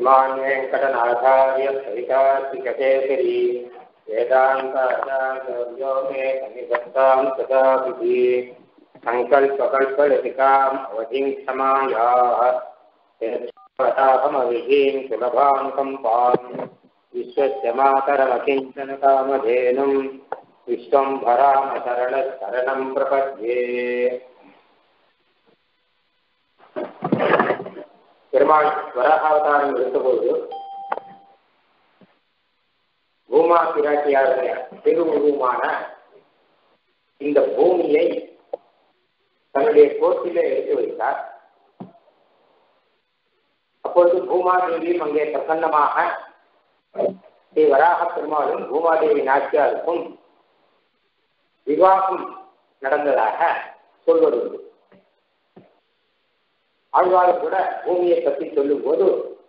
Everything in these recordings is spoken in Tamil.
श्रीमान् वेङ्कटनाथार्य सवितात्रिककेसरी वेदान्ताचार्यो मे सन्निधत्तां सदा विधि सङ्कल्पकल्पलतिकाम् अवधिं क्षमायाः यत्ताहमविधिं सुलभां कम्पाम् विश्वस्य मातरमकिञ्चनकामधेनुं विश्वम्भरामशरणशरणं प्रपद्ये. பெருமாள் வராகாவதாரம் எடுத்தபோது பூமா பிராட்டியாருடைய திருவுருவமான இந்த பூமியை தன்னுடைய கோட்டிலே எடுத்து வைத்தார். அப்பொழுது பூமாதேவியும் அங்கே பிரசன்னமாக ஸ்ரீ வராக பெருமாளும் பூமாதேவி நாச்சியாருக்கும் விவாகம் நடந்ததாக சொல்வதுண்டு. ஆழ்வார் கூட பூமியை பற்றி சொல்லும் போது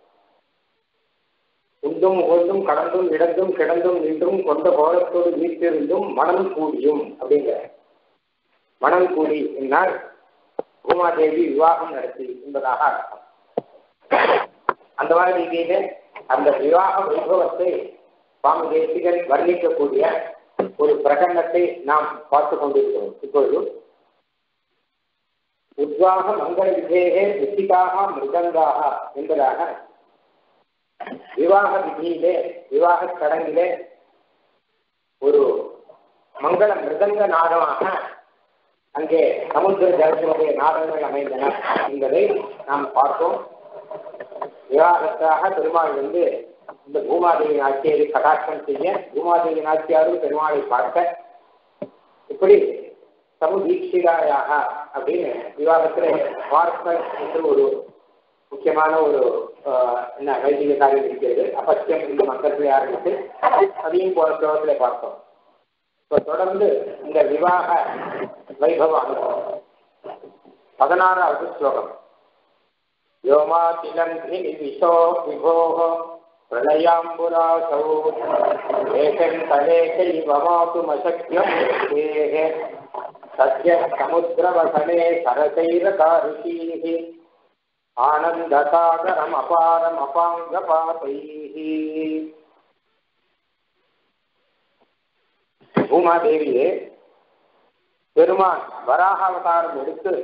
உண்டும் உகழ்ந்தும் கடந்தும் இடந்தும் கிடந்தும் நின்றும் கொண்ட கோலத்தோடு வீட்டிருந்தும் மனம் கூடியும் அப்படிங்கிற மனம் கூடி என்னால் பூமாதேவி விவாகம் நடத்தி என்பதாக அர்த்தம். அந்த மாதிரி ரீதியிலே அந்த விவாக வைபவத்தை சுவாமி தேசிகன் வர்ணிக்கக்கூடிய ஒரு பிரகடனத்தை நாம் பார்த்து கொண்டிருக்கிறோம். இப்பொழுது உத்வாக மங்கள விதேகே ரிஷிகாக மிருதங்காக என்பதாக விவாக விதியிலே விவாக சடங்கிலே ஒரு மங்கள மிருதங்க நாதமாக அங்கே சமுத்திர ஜலத்தினுடைய நாதங்கள் அமைந்தன என்பதை நாம் பார்த்தோம். விவாகத்தாக பெருமாள் இந்த பூமாதேவி நாச்சியை கடாட்சம் செய்ய பூமாதேவி நாச்சியாரும் பெருமாளை பார்க்க இப்படி சமுதீட்சிதாயாக அப்படின்னு விவாகத்தில் பார்க்க என்று ஒரு முக்கியமான ஒரு என்ன வைதிக காரியம் இருக்கிறது. அபத்தியம் இந்த மக்கள் ஆரம்பித்து அதையும் போன ஸ்லோகத்தில் பார்த்தோம். இப்போ தொடர்ந்து இந்த விவாக வைபவம் 16வது ஸ்லோகம். யோமாதிலங்கி விசோ விபோः பிரளயாம்புராசௌ ஏகந்தலேகைவமாதுமசக்யம் சத்ய சமுத்திரவசனே சரசைரகாருஷீः ஆனந்தசாகரம் அபாரம் அபாங்கபாதைः. பூமாதேவியே பெருமான் வராகாவதாரம் எடுத்து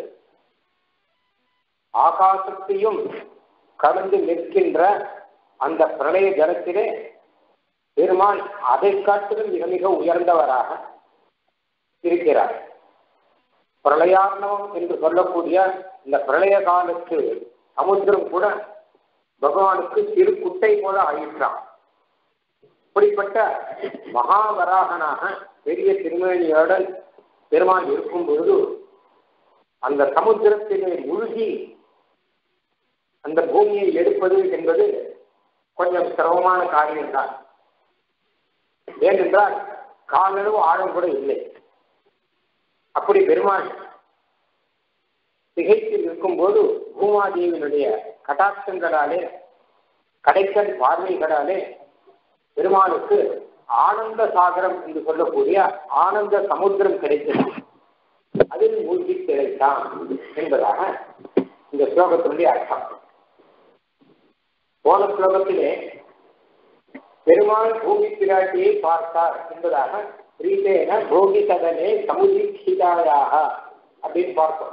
ஆகாசத்தையும் கடந்து நிற்கின்ற அந்த பிரளய ஜலத்திலே பெருமான் அதை காட்டிலும் மிக மிக உயர்ந்தவராக இருக்கிறார். பிரளயார்ணவம் என்று சொல்லக்கூடிய இந்த பிரளய காலத்து சமுத்திரம் கூட பகவானுக்கு சிறு குட்டை போல ஆயிற்றான். இப்படிப்பட்ட மகாவராகனாக பெரிய திருமேனியுடன் பெருமான் இருக்கும் பொழுது அந்த சமுத்திரத்திலே மூழ்கி அந்த பூமியை எடுப்பது என்பது கொஞ்சம் சிரமமான காரியம்தான். ஏனென்றால் காலளவு ஆழம் கூட இல்லை. அப்படி பெருமாள் திகைத்து நிற்கும்போது பூமாதேவியினுடைய கடாட்சங்களாலே கடைக்கன் பார்வைகளாலே பெருமாளுக்கு ஆனந்த சாகரம் என்று சொல்லக்கூடிய ஆனந்த சமுத்திரம் கிடைத்தது. அதில் மூழ்கி கிடைத்தான் என்பதாக இந்த ஸ்லோகத்தினுடைய அர்த்தம். போன ஸ்லோகத்திலே பெருமாள் பூமி பிராட்டியை பார்த்தார் என்பதாக பிரீதேன போகி சதனே சமுதீட்சிதாயாக அப்படின்னு பார்த்தோம்.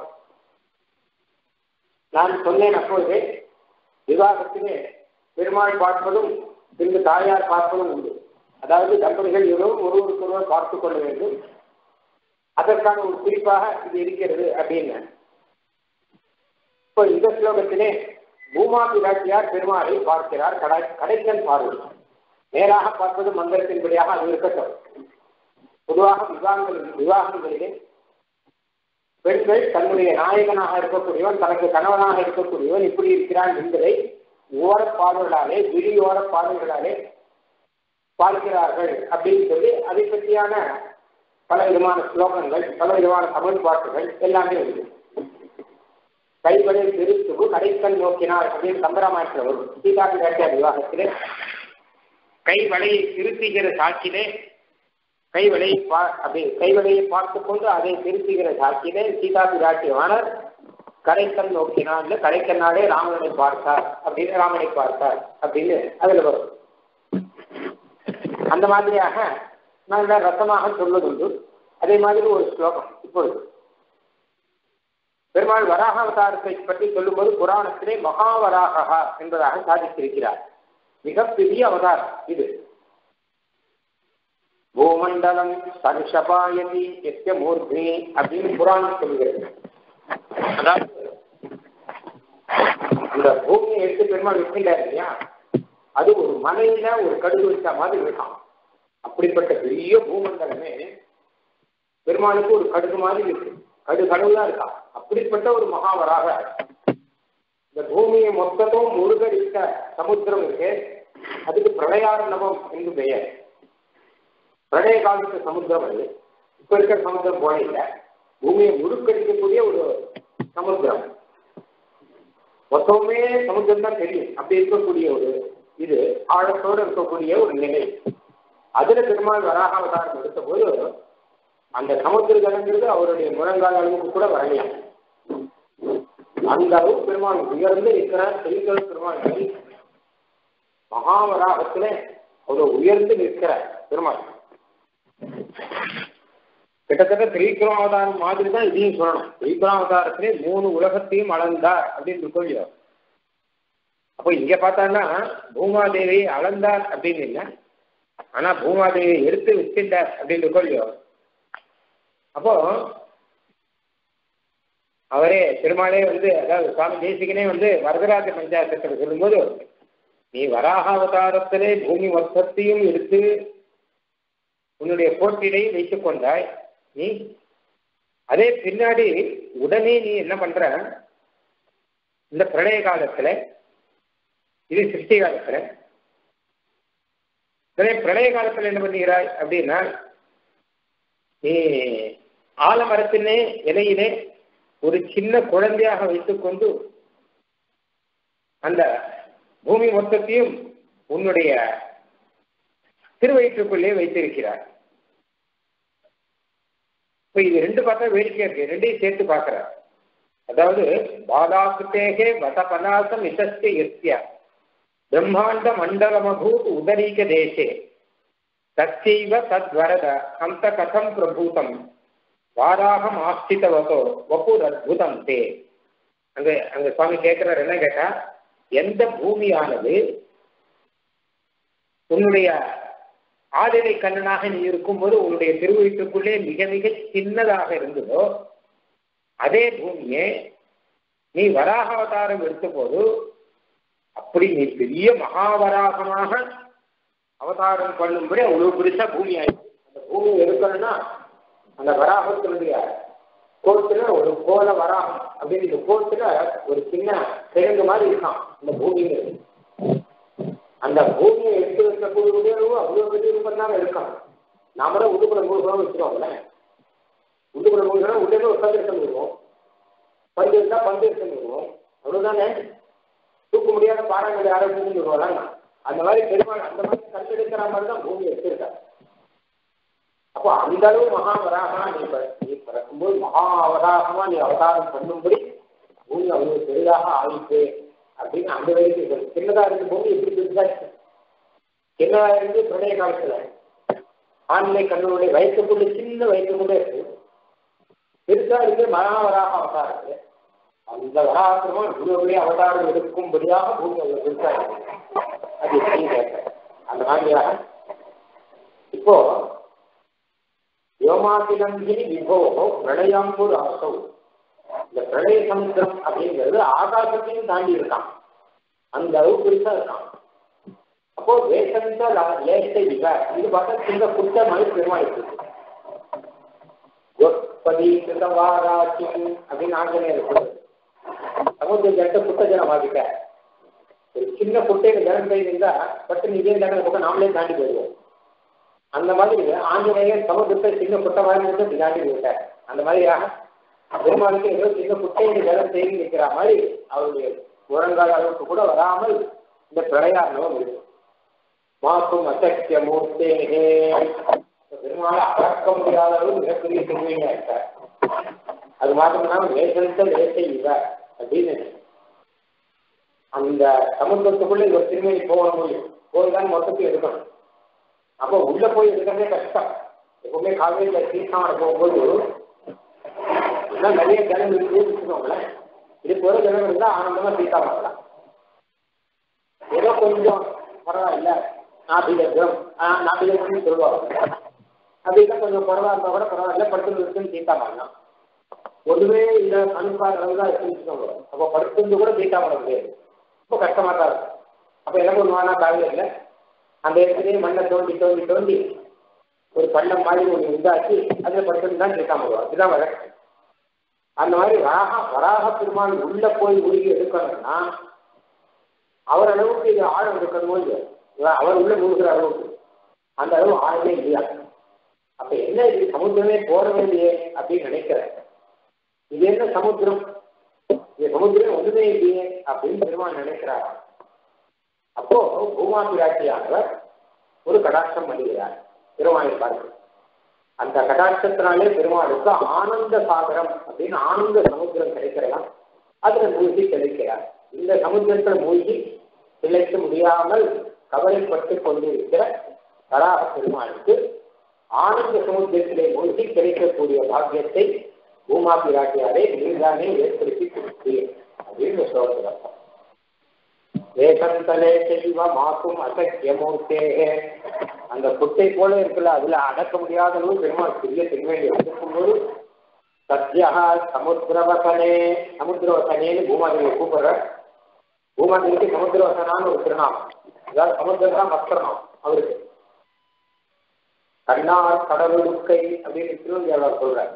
நான் சொன்னேன் அப்பொழுதே விவாகத்திலே பெருமாள் பார்ப்பதும் பின்பு தாயார் பார்ப்பதும் உண்டு. அதாவது தம்பதிகள் ஒருவருக்கொருவர் பார்த்து கொள்ள வேண்டும். அதற்கான ஒரு குறிப்பாக இது இருக்கிறது அப்படின்னு. இப்போ இந்த ஸ்லோகத்திலே பூமா பிராட்டியார் பெருமாளை பார்க்கிறார். கடைக்கன் பார்வை நேராக பார்ப்பது மந்திரத்தின்படியாக அது இருக்கட்டும். பொதுவாக விவாகங்களிலே பெண்கள் தன்னுடைய நாயகனாக இருக்கக்கூடியவன் தனக்கு கணவனாக இருக்கக்கூடியவன் இப்படி இருக்கிறான் என்பதை ஓரப்பாடுகளாலே விழியோர பாடுகளாலே பார்க்கிறார்கள் அப்படின்னு சொல்லி அதை பற்றியான பல விதமான ஸ்லோகங்கள் பல விதமான தமிழ் பாட்டுகள் எல்லாமே உண்டு. கைவளை திருத்துகு கடைக்கல் நோக்கினார் அப்படின்னு கம்பராமாயணத்தில் வரும். சீதா பிராட்டியார் விவாகத்திலே கைவளையை திருத்துகிற சாட்சியிலே கைவளையை பார்த்து கொண்டு அதை திருத்துகிற சாட்சியிலே சீதா பிராட்டியார் கரைக்கல் நோக்கினான், இல்ல கரைக்கண்ணாலே ராமனை பார்த்தார் அப்படின்னு ராமனை பார்த்தார் அப்படின்னு அதுல வரும். அந்த மாதிரியாக நல்ல ரசமாக சொல்வதுண்டு. அதே மாதிரி ஒரு ஸ்லோகம் இப்பொழுது பெருமாள் வராக அவதாரத்தை பற்றி சொல்லும்போது புராணத்திலே மகாவராகா என்பதாக சாதித்திருக்கிறார். மிகப்பெரிய அவதாரம் இது. பூமண்டலம் சர்ஷபாயதி எஸ்ய மூர்த்தி அப்படின்னு புராணம் சொல்லுகிறது. அதாவது அந்த பூமியை எடுத்து பெருமாள் வைக்கின்றார் இல்லையா, அது ஒரு மலையில ஒரு கடுகு வச்ச மாதிரி இருக்கான். அப்படிப்பட்ட பெரிய பூமண்டலமே பெருமாளுக்கு ஒரு கடுகு மாதிரி இருக்கு, கடுகடவுதான் இருக்கா. அப்படிப்பட்ட ஒரு மகாவராக இந்த பூமியை மொத்தமும் முருகடித்த சமுத்திரம் இருக்கு. அதுக்கு பிரளயார்ணவம் என்று பெயர். பிரளய காலத்து சமுத்திரம் அது. இப்ப இருக்கிற சமுத்திரம் போல இல்லை, பூமியை முழுக்கடிக்கக்கூடிய ஒரு சமுத்திரம். மொத்தமே சமுத்திரம் தான் தெரியும். அப்படி இருக்கக்கூடிய ஒரு இது ஆழத்தோடு இருக்கக்கூடிய ஒரு நிலை. அதுல பெருமாள் வராக அவதாரம் எடுத்த போது அந்த சமுத்திர ஜலங்கிறது அவருடைய முழங்கால் அளவுக்கு கூட வரலையா. அந்த அளவு பெருமாள் உயர்ந்து இருக்கிறார். திருக்கல் பெருமாள் மகாவராகத்துல அவ்வளவு உயர்ந்து நிற்கிறார் பெருமாள். கிட்டத்தட்ட திரிபுராவதாரம் மாதிரி தான் இதையும் சொல்லணும். திரிபுராவதாரத்திலே 3 உலகத்தையும் அளந்தார் அப்படின்னு சொல்லியோ. அப்போ இங்க பார்த்தான்னா பூமாதேவியை அளந்தார் அப்படின்னு இல்லை, ஆனா பூமாதேவியை எடுத்து வச்சிருந்தார் அப்படின்னு சொல்லியோ. அப்போ அவரே பெருமாளே அதாவது சுவாமி தேசிகனே வரதராஜ பஞ்சாயத்தில் சொல்லும்போது, நீ வராக அவதாரத்திலே பூமி மொத்தத்தையும் எடுத்து உன்னுடைய போட்டியை வைத்துக் கொண்டாய். நீ அதே பின்னாடி உடனே நீ என்ன பண்ற, இந்த பிரளய காலத்துல, இது சிருஷ்டி காலத்துல, பிரளய காலத்துல என்ன பண்ணுகிறாய் அப்படின்னா, நீ ஆலமரத்தினே இலையிலே ஒரு சின்ன குழந்தையாக வைத்துக்கொண்டு அந்த பூமி மொத்தத்தையும் உன்னுடைய திருவயிற்றுக்குள்ளே வைத்திருக்கிறார். இப்ப இது 2 பார்த்தா வேடிக்கையா இருக்கு. 2ஐயும் சேர்த்து பார்க்கிறார். அதாவது பாதாசுதேகே வசபனாசம் இசஸ்ய யஸ்ய பிரம்மாண்ட மண்டலமபூத் உதரீக தேசே தச்சைவ தத்வரத ஹம்ச கதம் பிரபூதம் வாராகம் ஆஸ்திதவதோ வபுர் அத்புதம் தே. அங்க சுவாமி கேட்கிறார், என்ன கேட்டா, எந்த பூமியானது உன்னுடைய ஆதிரை கண்ணனாக நீ இருக்கும்போது உன்னுடைய திருவயிற்றுக்குள்ளே மிக மிக சின்னதாக இருந்ததோ, அதே பூமியே நீ வராக அவதாரம் எடுத்த போது அப்படி நீ பெரிய மகாவராகமாக அவதாரம் பண்ணும்படி அவ்வளவு பெருசா பூமி ஆயிடுச்சு. அந்த பூமி எடுக்கணும்னா அந்த வராகத்தினுடைய கோத்துல ஒரு கோல வராகம் அப்படின்னு இந்த கோத்துல ஒரு சின்ன கிழங்கு மாதிரி இருக்கான் இந்த பூமிங்கிறது. அந்த பூமியை எடுத்து வைக்கக்கூடிய அவ்வளவு பெரிய ரூபம் தான் இருக்கணும். நாம தான் உடுப்புற மூழ்கணும் வச்சுக்கோங்கள. உடுப்புற மூழ்கணும் உடனே ஒரு சந்தேசம் இருக்கும், பந்து இருந்தா பந்தேசம் இருக்கும், அவ்வளவுதானே. தூக்க முடியாத பாறாங்கல் யாரும் வருவாங்க. அந்த மாதிரி பெருமாள் அந்த மாதிரி கண்டெடுக்கிற மாதிரி தான் பூமியை எடுத்திருக்காரு. அப்போ அந்த அளவு மகாவராகமா நீ பிறக்கும்போது மகாவராகமா நீ அவதாரம் பண்ணும்படி பூமி அவ்வளவு பெரிதாக ஆயிட்டு அப்படின்னு அந்த வரைக்கும் சின்னதா இருந்த பூமி எப்படி பெருசாச்சு. சின்னதா இருந்து பிரளய காலத்துல ஆண்மை கண்ணுடைய வயசுக்குள்ள சின்ன வயசுக்குள்ள இருக்கு, பெருசா இருந்து மகாவராக அவதாரம். அந்த வராகமா இவ்வளவு அவதாரம் எடுக்கும்படியாக பூமி அவ்வளவு பெருசா இருக்கு. அது எப்படின்னு கேட்க அந்த மாதிரியாக இப்போ யோமாதிலங்கிரி விபோகோ பிரளயாம்பூர் ஆசோ. இந்த பிரளய சமுத்திரம் அப்படிங்கிறது ஆகாசத்தையும் தாண்டி இருக்கான், அந்த அளவு பெருசா இருக்கான். அப்போ வேசந்த லேசை விக இது பார்த்தா சின்ன குட்ட மாதிரி பெருமாயிட்டு வாராட்சி அப்படின்னு ஆஞ்சநேயர் சொல்லுது. சமுத்திர ஜலத்தை குட்ட ஜலம் ஆகிட்ட ஒரு சின்ன குட்டையில ஜலம் இருந்தா பட்டு இதே ஜலம் கூட நாமளே தாண்டி போயிடுவோம். அந்த மாதிரி ஆஞ்சநேயர் சமுத்திரத்தை சின்ன குட்டை மாதிரி இருந்து தாண்டி போயிட்டார். அந்த மாதிரியாக பெருமாளுக்கு ஏதோ சின்ன குட்டையில ஜலம் செய்து நிற்கிற மாதிரி அவருடைய முழங்கால அளவுக்கு கூட வராமல் இந்த பிரளயார்ணவம் இருக்கு. மாக்கும் அசக்கிய மூர்த்தேகே பெருமாளை அளக்க முடியாத அளவு மிகப்பெரிய திருமையா இருக்கார். அது மாத்திரம்னா லேசந்த லேசை இவ அப்படின்னு அந்த சமுத்திரத்துக்குள்ள ஒரு திருமணி போக முடியும், போய்தான் மொத்தத்தையும் எடுக்கணும். அப்போ உள்ள போய் எடுக்கிறதே கஷ்டம். எப்பவுமே காவேரியில தீர்த்தம் போகும்போது இன்னும் நிறைய ஜனம் இருக்குங்களேன், இது போற ஜனம் இருந்தா ஆனந்தமா தீர்த்தம் பண்ணலாம். ஏதோ கொஞ்சம் பரவாயில்ல நாபிகம் சொல்லுவாங்க, அப்படின்னா கொஞ்சம் பரவாயில்ல கூட பரவாயில்ல படுத்து இருக்குன்னு தீர்த்தம் பண்ணலாம். ஒருவே இந்த அனுப்பாடுறது தான் இருக்குன்னு அப்போ படுத்து கூட தீர்த்தம் பண்ண முடியாது, ரொம்ப கஷ்டமா தான் இருக்கும். அப்போ என்ன பண்ணுவானா காவேரியில் அந்த இடத்துலயே மண்ணை தோண்டி தோண்டி தோண்டி ஒரு பள்ளம் மாதிரி ஒன்று உண்டாக்கி அதில் படுத்துன்னு தான் தீர்த்தம் பண்ணுவாங்க. இதுதான் வழக்கு. அந்த மாதிரி வராக பெருமாள் உள்ள போய் உருகி எடுக்கணும்னா அவர் அளவுக்கு இது ஆழம் இருக்கணுமோ இல்லையா, அவர் உள்ள முழுகிற அளவுக்கு அந்த அளவு ஆழமே இல்லையா. அப்ப என்ன இது சமுத்திரமே போற வேண்டியே அப்படின்னு நினைக்கிறேன். இது என்ன சமுத்திரம், இது சமுத்திரம் ஒன்றுமே இல்லையே அப்படின்னு பெருமாள் நினைக்கிறாரா. அப்போ பூமா பிராட்டியானவர் ஒரு கடாட்சம் பண்ணுகிறார் பெருமாளை பார்க்க. அந்த கடாட்சத்தினாலே பெருமாளுக்கு ஆனந்த சாகரம் அப்படின்னு ஆனந்த சமுத்திரம் கிடைக்கிறதா, அதுல மூழ்கி கிடைக்கிறார். இந்த சமுத்திரத்தில் மூழ்கி திளைக்க முடியாமல் கவலைப்பட்டு கொண்டிருக்கிற வராக பெருமாளுக்கு ஆனந்த சமுத்திரத்திலே மூழ்கி கிடைக்கக்கூடிய பாக்கியத்தை பூமா பிராட்டியாரே நீர்தானே ஏற்படுத்தி கொடுத்தீர் அப்படின்னு சொல்றாங்க. வேகந்தலே செல்வ மாக்கும் அசக்கியமூர்த்தே, அந்த குட்டை போல இருக்குல்ல, அதுல அடக்க முடியாத அளவு பெருமாள் பெரிய திருவேண்டி இருக்கும்போது சத்யா சமுத்திரவசனே, சமுத்திரவசனேன்னு பூமாதேவியை கூப்பிடுற. பூமாதேவிக்கு சமுத்திரவசனான்னு ஒரு திருநாமம், அதாவது சமுத்திரம் வஸ்திரநாமம் அவருக்கு. கண்ணார் கடவுளுக்கை அப்படின்னு திருவள்ளுவர் சொல்றார்.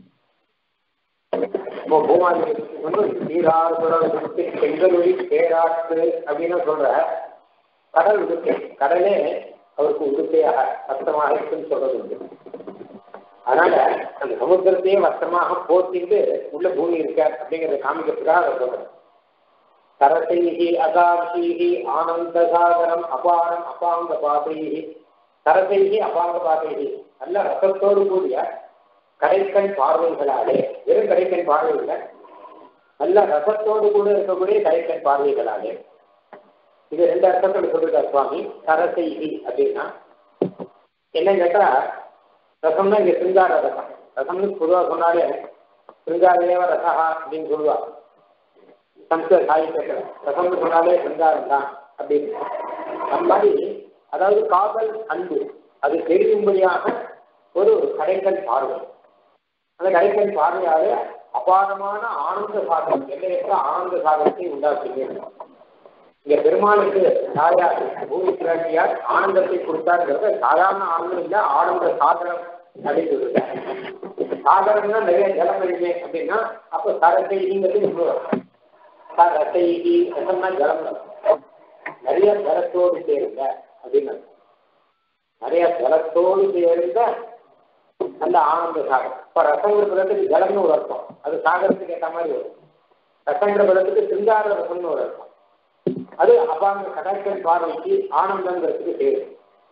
இப்போ பூமாதேவிக்கு வந்து நீரார் குடலுக்கு செங்கலொழி பேராற்று அப்படின்னு சொல்ற கடல் உடுக்கை, கடலே அவருக்கு உடுக்கையாக வஸ்திரமாக இருக்குன்னு சொல்றது உண்டு. அதனால அந்த சமுத்திரத்தையே வஸ்திரமாக போத்திட்டு உள்ள பூமி இருக்க அப்படிங்கிறத காமிக்கிறதுக்காக அவர் சொல்றார். சரசைகி அகாஷீகி ஆனந்த சாகரம் அபாரம் அபாங்க பாதைகி, சரசைகி அபாங்க பாதைகி, நல்ல ரசத்தோடு கூடிய கடைக்கண் பார்வைகளாலே, வெறும் கடைக்கண் பார்வைகள், நல்ல ரசத்தோடு கூட இருக்கக்கூடிய கடைக்கண் பார்வைகளாலே. இது ரெண்டு அர்த்தத்தோடு சொல்லிருக்கார் சுவாமி. சரசைகி அப்படின்னா என்னன்னு கேட்டா, ரசம்னா இங்க சிங்கார ரசம். ரசம்னு பொதுவாக சொன்னாலே சிங்காரேவ ரசா அப்படின்னு சொல்லுவா சம்ஸ்கிருத சாகித்யத்தில். ரசம்னு சொன்னாலே சிங்காரம் தான் அப்படின்னு. அந்த மாதிரி அதாவது காதல் அன்பு அது தெரியும்படியாக ஒரு கடைக்கண் பார்வை. அந்த கடைக்கண் பார்வையாக அபாரமான ஆனந்த சாகரம், எல்லையற்ற ஆனந்த சாகரத்தை உண்டாக்குகிறேன். இங்க பெருமாளுக்கு தாயார் பூமி பிராட்டியார் ஆனந்தத்தை கொடுத்தாருங்கிறத சாதாரண ஆனந்தம் இல்லை, ஆனந்த சாகரம் அப்படின்னு சொல்லிட்டார். சாகரம்னா நிறைய ஜலம் இருக்கு அப்படின்னா அப்போ சரசைங்கிறது சரசைகி ரசம்னா ஜலம், நிறைய ஜலத்தோடு சேருங்க அப்படின்னு. நிறைய ஜலத்தோடு சேர்ந்த நல்ல ஆனந்த சாகரம். இப்ப ரசங்கிற பதத்துக்கு ஜலம்னு ஒரு அர்த்தம், அது சாகரத்துக்கு ஏற்ற மாதிரி வரும். ரசங்கிற பதத்துக்கு சிங்கார ரசம்னு ஒரு அர்த்தம், அது அபாங்க கடாட்சன் பார்வைக்கு ஆனந்தங்கிறதுக்கு சேரும்.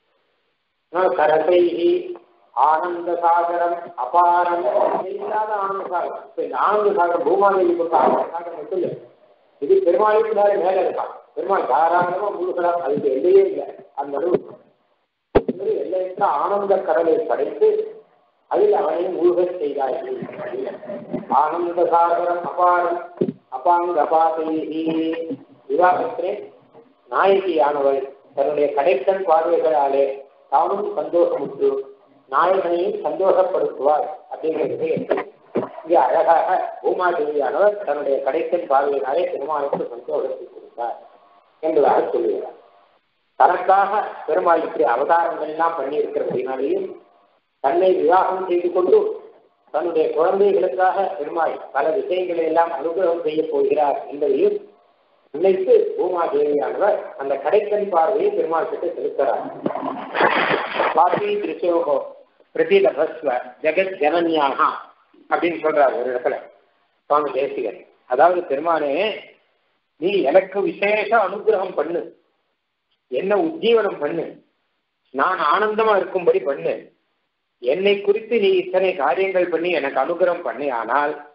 கரசைகி ஆனந்த சாகரம் அபாரம் இல்லாத ஆனந்த சாகரம். இப்ப இந்த ஆனந்த சாகரம் பூமாதேவி கொடுத்த ஆனந்த சாகரம் மட்டும் இல்லை, இது பெருமாளுக்கு மேல இருக்கான். பெருமாள் தாராளமா முழுகலாம், அதுக்கு எல்லையே இல்லை. அந்த அளவு எல்லையற்ற ஆனந்த கடலை படைத்து அதில் அவனை மூழ்க செய்தார்கள். ஆனந்த சாகரம் அபாரம் அபாங்க அபாதைகி. விவாகத்திலே நாயகியானவள் தன்னுடைய கடைக்கண் பார்வைகளாலே தானும் சந்தோஷமுற்று நாயகனையும் சந்தோஷப்படுத்துவார் அப்படிங்கிறது இங்கே அழகாக பூமாதேவியானவர் தன்னுடைய கடைக்கண் பார்வையினாலே பெருமாளுக்கு சந்தோஷத்தை கொடுத்தார் என்பதாக சொல்லுகிறார். தனக்காக பெருமாள் இப்படி அவதாரங்கள் எல்லாம் பண்ணி இருக்கிறபடினாலேயும் தன்னை விவாகம் செய்து கொண்டு தன்னுடைய குழந்தைகளுக்காக பெருமாள் பல விஷயங்களை எல்லாம் அனுகிரகம் செய்ய போகிறார் என்பதையும் நினைத்து பூமாதேவியானவர் அந்த கடைக்கண் பார்வையை பெருமாள் கிட்ட செலுத்துகிறார். வாசி திருச்சோகோ பிரதிலபஸ்வ ஜெகத் ஜனன்யாக அப்படின்னு சொல்றாரு ஒரு இடத்துல சுவாமி தேசிகன். அதாவது பெருமானே, நீ எனக்கு விசேஷ அனுகிரகம் பண்ணு, என்ன உஜ்ஜீவனம் பண்ணு, நான் ஆனந்தமா இருக்கும்படி பண்ணு. என்னை குறித்து நீ இத்தனை காரியங்கள் பண்ணி எனக்கு அனுகிரகம் பண்ணி, ஆனால்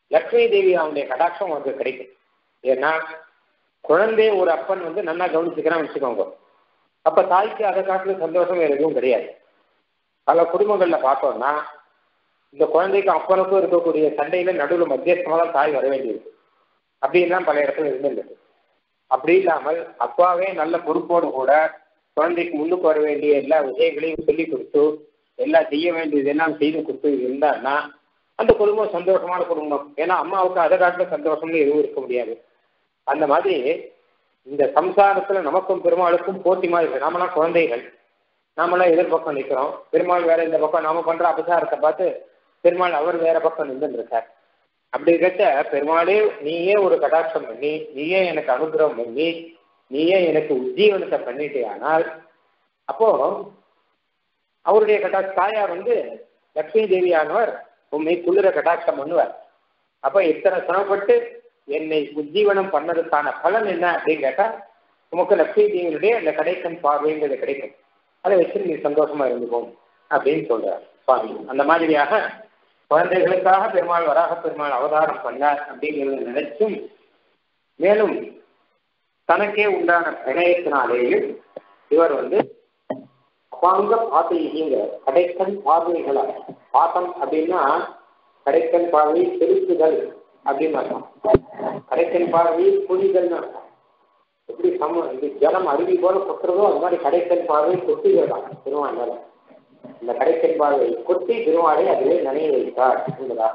லக்ஷ்மி தேவி அவனுடைய கடாட்சம் உனக்கு கிடைக்கும். ஏன்னா குழந்தை ஒரு அப்பன் நல்லா கவனிச்சுக்கிறான்னு வச்சுக்கோங்க. அப்ப தாய்க்கு அதை காட்டுல சந்தோஷம் வேறு எதுவும் கிடையாது. பல குடும்பங்கள்ல பார்த்தோம்னா இந்த குழந்தைக்கும் அப்பனுக்கும் இருக்கக்கூடிய சண்டையில நடுவில் மத்தியஸ்தமாக தான் தாய் வர வேண்டியது. அப்படின்லாம் பல இடத்துல இருந்துள்ளது. அப்படி இல்லாமல் அப்பாவே நல்ல பொறுப்போடு கூட குழந்தைக்கு முன்னுக்கு வர வேண்டிய எல்லா விஷயங்களையும் சொல்லி கொடுத்து எல்லாம் செய்ய வேண்டியது எல்லாம் செய்து கொடுத்து இருந்தான்னா அந்த குடும்பம் சந்தோஷமான குடும்பம். ஏன்னா அம்மாவுக்கு அதை காட்டுல சந்தோஷம்னு எதுவும் இருக்க முடியாது. அந்த மாதிரி இந்த சம்சாரத்துல நமக்கும் பெருமாளுக்கும் போட்டி மாதிரி இருக்கு. நாமெல்லாம் குழந்தைகள், நாமெல்லாம் எதிர்பக்கம் நிற்கிறோம். பெருமாள் வேற இந்த பக்கம் நாம பண்ற அபசாரத்தை பார்த்து பெருமாள் அவர் வேற பக்கம் நின்று இருக்கார். அப்படி இருக்க பெருமாளே நீயே ஒரு கடாட்சம் பண்ணி நீயே எனக்கு அனுகிரகம் பண்ணி நீயே எனக்கு உஜ்ஜீவனத்தை பண்ணிட்டே. ஆனால் அப்போ அவருடைய தாயார் லட்சுமி தேவியானவர் உண்மை குளிர கடாட்சம் பண்ணுவார். அப்ப இத்தனை சிரமப்பட்டு என்னை உஜ்ஜீவனம் பண்ணதுக்கான பலன் என்ன அப்படின்னு கேட்டா உமக்கு லட்சுமி தேவியுடைய அந்த கடைக்கன் பார்வைங்கிறது கிடைக்கும். அதை வச்சு நீ சந்தோஷமா இருந்துக்கும் அப்படின்னு சொல்றார் சுவாமி. அந்த மாதிரியாக குழந்தைகளுக்காக பெருமாள் வராக பெருமாள் அவதாரம் பண்ணார் அப்படிங்கிறத நினைச்சும் மேலும் தனக்கே உண்டான பிரணயத்தினாலேயும் இவர் அப்பாங்க பாத்தைங்க கடைக்கன் பார்வைகளா. பாத்தம் அப்படின்னா கடைக்கன் பார்வை செலுத்துதல் அப்படின்னு அர்த்தம். கடைக்கன் பார்வை புரிதல் அர்த்தம். எப்படி இது ஜலம் அருவி போல கொட்டுறதோ அது மாதிரி கடைக்கன் பார்வை கொட்டுதல் தான் திருவாள். இந்த கடைக்கன் பார்வை கொட்டி திருவாளை அதிலே நனைய வைத்தார் என்பதாக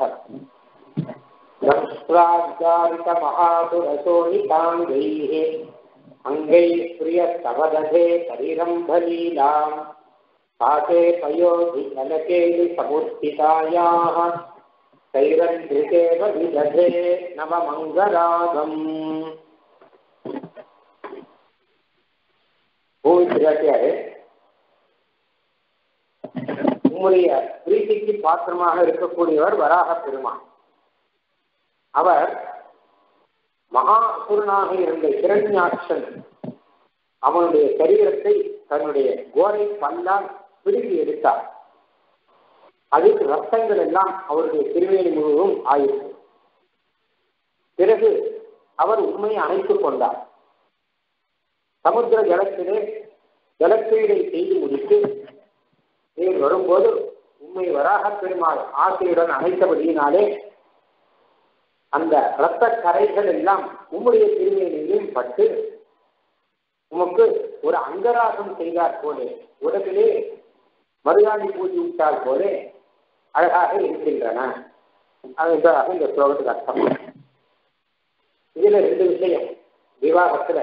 அங்கை பிரிய சவதே பரிரம்பலீலாம் காசே பயோதி கலகேலி சமுர்த்திதாயாः தைரந்திருகேவ விததே நவமங்கராகம். பூமி பிராட்டியாரு உம்முடைய பிரீத்திக்கு பாத்திரமாக இருக்கக்கூடியவர் வராக பெருமான். அவர் மகாசுரனாக இருந்த ஹிரண்யாட்சன் அவனுடைய சரீரத்தை தன்னுடைய கோரை பல்லால் பிடுங்கி எடுத்தார். அதுக்கு ரத்தங்கள் எல்லாம் அவருடைய திருமேனி முழுவதும் ஆயிற்று. பிறகு அவர் உண்மையை அணைத்துக் கொண்டார். சமுத்திர ஜலத்திலே ஜலக்கீழை செய்து முடித்து நீர் வரும்போது உண்மை வராக பெருமாள் ஆசையுடன் அணைத்தபடியினாலே அந்த இரத்த கரைகள் எல்லாம் உம்முடைய திருமேனியிலும் பட்டு உமக்கு ஒரு அங்கராகம் செய்தார் போலே, உடலிலே மருதாணி பூஜை விட்டால் போலே அழகாக இருக்கின்றன. அதுதான் இந்த ஸ்லோகத்துக்கு அர்த்தம். இதுல ரெண்டு விஷயம். விவாகத்துல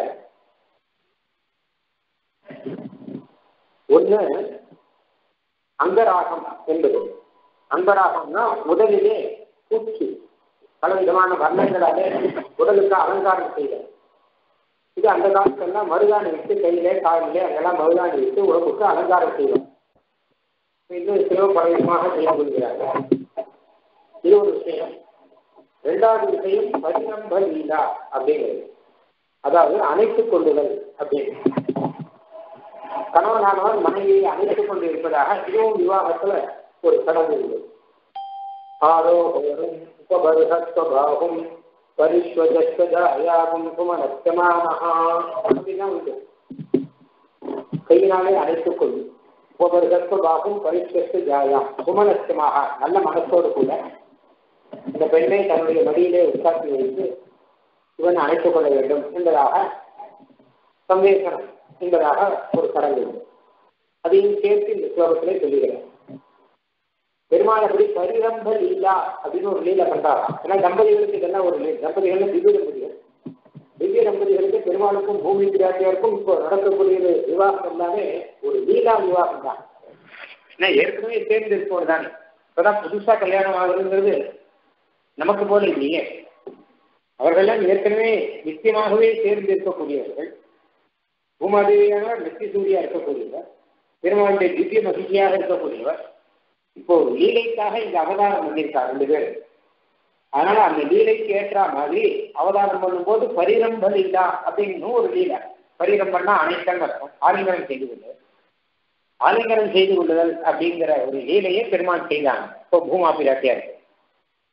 ஒண்ணு அங்கராகம் என்பது. அங்கராகம்னா முதலிலே பூச்சி பல விதமான வர்ணங்களாலே உடலுக்கு அலங்காரம் செய்தல். இது அந்த காலத்துலாம் மருதாணி விட்டு கையிலே காலிலே அங்கெல்லாம் மருதாணி விட்டு உடம்புக்கு அலங்காரம் செய்வோம். இன்னும் சிவபரமாக செய்து கொள்கிறார்கள். இது ஒரு விஷயம். இரண்டாவது விஷயம் பரிரம்ப லீலா அப்படிங்கிறது, அதாவது அணைத்துக் கொள்ளுதல் அப்படின்னு. கணவனானவர் மனைவியை அணைத்துக் கொண்டு இருப்பதாக இதுவும் விவாகத்துல ஒரு சடங்கு உண்டு. ஆரோகரும் உபபருகஸ்வபாகும் பரிஸ்வஜஸ்வஜாயாகும் சுமனஸ்யமானஹா அப்படிலாம் உண்டு. கையினாலே அணைத்துக் கொள்ளும். உபபருகஸ்வபாகும் பரிஸ்வஜாயா சுமனஸ்யமாக நல்ல மனத்தோடு கூட இந்த பெண்ணை தன்னுடைய மடியிலே உட்காட்டி வைத்து இவன் அணைத்துக் கொள்ள வேண்டும் என்பதாக சந்தேசனம் என்பதாக ஒரு சடங்கு உண்டு. அதையும் சேர்த்து இந்த ஸ்லோகத்திலே சொல்லுகிறேன். பெருமாள் அப்படி பரிரம்ப லீலா அப்படின்னு ஒரு லீலா பண்றாராம். ஏன்னா தம்பதிகளுக்கு இதெல்லாம் ஒரு தம்பதிகள் திவ்ய தம்பதிகள். திவ்ய தம்பதிகளுக்கு பெருமாளுக்கும் பூமி பிராட்டியாருக்கும் இப்போ நடக்கக்கூடிய விவாகம் எல்லாமே ஒரு லீலா விவாகம் தான். ஏன்னா ஏற்கனவே தேர்ந்தெடுப்போம் தானே. இப்பதான் புதுசா கல்யாணம் ஆகுதுங்கிறது நமக்கு போல இல்லையே. அவர்களெல்லாம் ஏற்கனவே நிச்சயமாகவே தேர்ந்தெடுக்கக்கூடியவர்கள். பூமாதேவியானவர் நித்திய சூரியா இருக்கக்கூடியவர், பெருமாளுடைய திவ்ய மகிழ்ச்சியாக இருக்கக்கூடியவர். இப்போ லீலைக்காக இந்த அவதாரம் பண்ணியிருக்கார் ரெண்டு பேர். அதனால அந்த லீலைக்கு ஏற்ற மாதிரி அவதாரம் பண்ணும்போது பரிரம்ப லீலா அப்படின்னு ஒரு லீலை. பரிரம்பன்னா அனைத்தல் அர்த்தம். ஆலிங்கனம் செய்து கொள்ளுதல். ஆலிங்கனம் செய்து கொள்ளுதல் அப்படிங்கிற ஒரு லீலையை பெருமாள் செய்தாங்க இப்போ பூமா பிராட்டியா இருக்கு.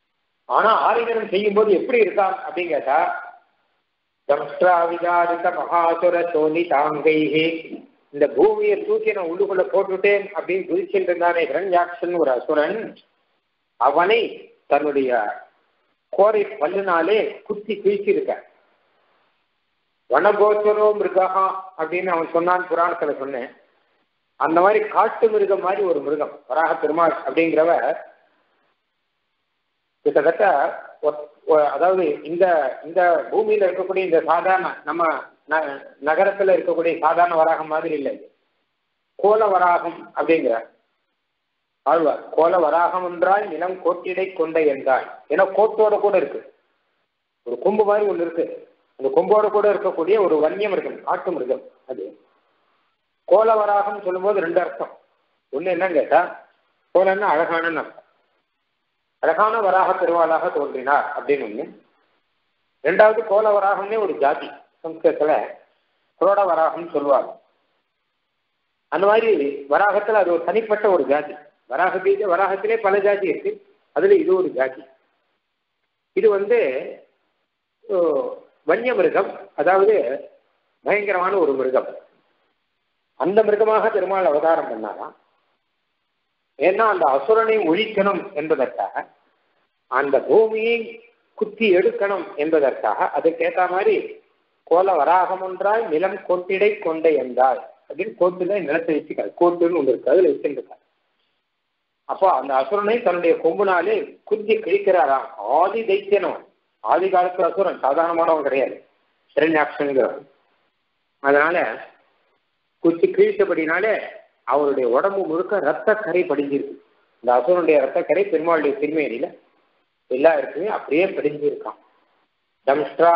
ஆனா ஆலிங்கனம் செய்யும் போது எப்படி இருக்கான் அப்படின்னு கேட்டா, தம்ஷ்டாவிதாரித மகாசுர சோனி தாங்கைஹி, இந்த பூமியை தூக்கி நான் உள்ளுக்குள்ள போட்டுட்டேன் அப்படின்னு குதிச்சுட்டு இருந்தானே ஹிரண்யாக்ஷன் ஒரு அசுரன், அவனை தன்னுடைய கோரை பல்லுனாலே குத்தி கிழிச்சிருக்க. வனகோச்சரோ மிருகா அப்படின்னு அவன் சொன்னான், புராணத்துல சொன்னேன். அந்த மாதிரி காட்டு மிருகம் மாதிரி ஒரு மிருகம் வராக பெருமாள் அப்படிங்கிறவ கிட்டத்தட்ட, அதாவது இந்த இந்த பூமியில இருக்கக்கூடிய இந்த சாதாரண நம்ம நகரத்துல இருக்கக்கூடிய சாதாரண வராகம் மாதிரி இல்லை, கோல வராகம் அப்படிங்கிற ஆழ்வார். கோல வராகம் என்றால் நிலம் கோட்டிடை கொண்ட என்றால், ஏன்னா கோட்டோட கூட இருக்கு, ஒரு கொம்பு மாதிரி ஒன்று இருக்கு, அந்த கொம்போட கூட இருக்கக்கூடிய ஒரு வன்னியம் இருக்கு, காட்டு மிருகம் அது. கோல வராகம் சொல்லும் போது ரெண்டு அர்த்தம். ஒண்ணு என்னன்னு கேட்டா, கோலன்னா அழகான அர்த்தம், அழகான வராக பெருமாளாக தோன்றினார் அப்படின்னு ஒண்ணு. ரெண்டாவது கோல வராகம்னே ஒரு ஜாதி, சம்ஸ்கிருதத்துல குரோட வராகம் சொல்லுவாங்க. அந்த மாதிரி வராகத்துல அது ஒரு தனிப்பட்ட ஒரு ஜாதி. வராகத்திலே பல ஜாதி இருக்கு, அதுல இது ஒரு ஜாதி. இது வன்னிய மிருகம், அதாவது பயங்கரமான ஒரு மிருகம். அந்த மிருகமாக பெருமாள் அவதாரம் பண்ணாராம். ஏன்னா அந்த அசுரனை ஒழிக்கணும் என்பதற்காக, அந்த பூமியை குத்தி எடுக்கணும் என்பதற்காக, அதுக்கேற்ற மாதிரி கோல வராகம் என்றால் நிலம் கோட்டிடை கொண்டை என்றால் அப்படின்னு கோட்டுல நிலத்தை வச்சுக்காது, கோட்டுன்னு ஒன்று இருக்கு, அதுல வச்சுருக்காரு. அப்போ அந்த அசுரனை தன்னுடைய கொம்புனாலே குத்தி கிழிக்கிறாராம். ஆதி தைத்தியனம், ஆதி காலத்துல அசுரன் சாதாரணமானவன் கிடையாது, ஹிரண்யாக்ஷன்கிறவன். அதனால குத்தி கிழித்தபடினாலே அவருடைய உடம்பு முழுக்க ரத்த கரை படிஞ்சிருக்கு. இந்த அசுரனுடைய ரத்த கரை பெருமாளுடைய திருமேனியில எல்லா இருக்குமே அப்படியே படிஞ்சிருக்கான். தம்ஷ்டா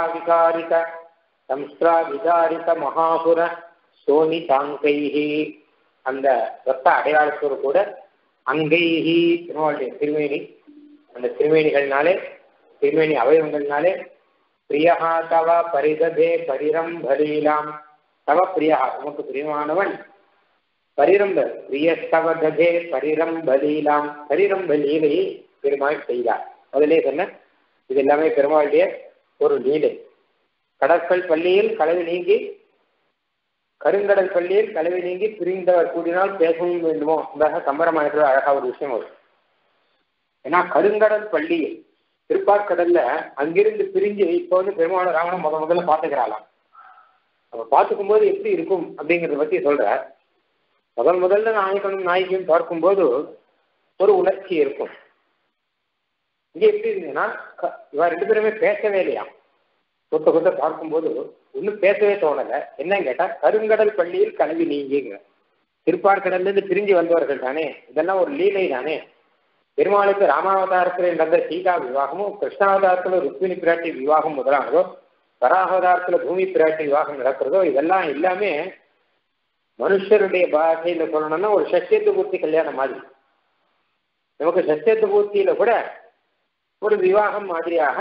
விகாரித மகாசுர சோனி தாங்கைஹி, அந்த ரத்த அடையாளத்தோடு கூட அங்கைஹி பெருமாளுடைய திருமேனி, அந்த திருமேனிகள்னாலே, திருமேனி அவயவங்கள்னாலே, பிரியஹா தவ பரிததே பரிரம் பலீலாம், தவ பிரியா உமக்கு பிரியமானவன், பரிரம்ப பிரியஸ்தவ ததே பரிரம்ப லீலாம், பரிரம்ப லீலையை பெருமாள் செய்தார். அதிலே சொன்ன இது எல்லாமே பெருமாளுடைய ஒரு லீலை. கடற்கல் பள்ளியில் கலவி நீங்கி, கருங்கடல் பள்ளியில் கலவி நீங்கி பிரிந்தவர் கூடினால் பேசவும் வேண்டுமோ என்பதாக கம்பராமாயணத்துல அழகா ஒரு விஷயம் வரும். ஏன்னா கருங்கடல் பள்ளியில் திருப்பாற்கடல்ல அங்கிருந்து பிரிஞ்சு இப்போ பெருமாள் ராமனை முதல்ல பார்த்துக்கிறாளாம். அவ பார்த்துக்கும் போது எப்படி இருக்கும் அப்படிங்கிறத பத்தி சொல்ற. முதல்ல நாயகனும் நாயகியும் பார்க்கும்போது ஒரு உணர்ச்சி இருக்கும். இங்க எப்படி இருந்ததுன்னா, இவ ரெண்டு பேருமே பேசவே இல்லையா, கொத்த பார்க்கும்போது ஒன்றும் பேசவே தோணலை. என்னன்னு கேட்டா, கருங்கடல் பள்ளியில் கலவி நீங்கிங்க, திருப்பாற்கடல்ல இருந்து பிரிஞ்சு வந்தவர்கள் தானே, இதெல்லாம் ஒரு லீலை தானே. பெருமாளுக்கு ராமாவதாரத்தில் நடந்த சீதா விவாகமும், கிருஷ்ணாவதாரத்தில் ருக்மிணி பிராட்டி விவாகம் முதலானதோ, வராகாவதாரத்தில் பூமி பிராட்டி விவாகம் நடக்கிறதோ, இதெல்லாம் எல்லாமே மனுஷருடைய பாஷையில சொல்லணும்னா ஒரு சஷ்யத்து பூர்த்தி கல்யாணம் மாதிரி. நமக்கு சஷ்யத்து பூர்த்தியில கூட ஒரு விவாகம் மாதிரியாக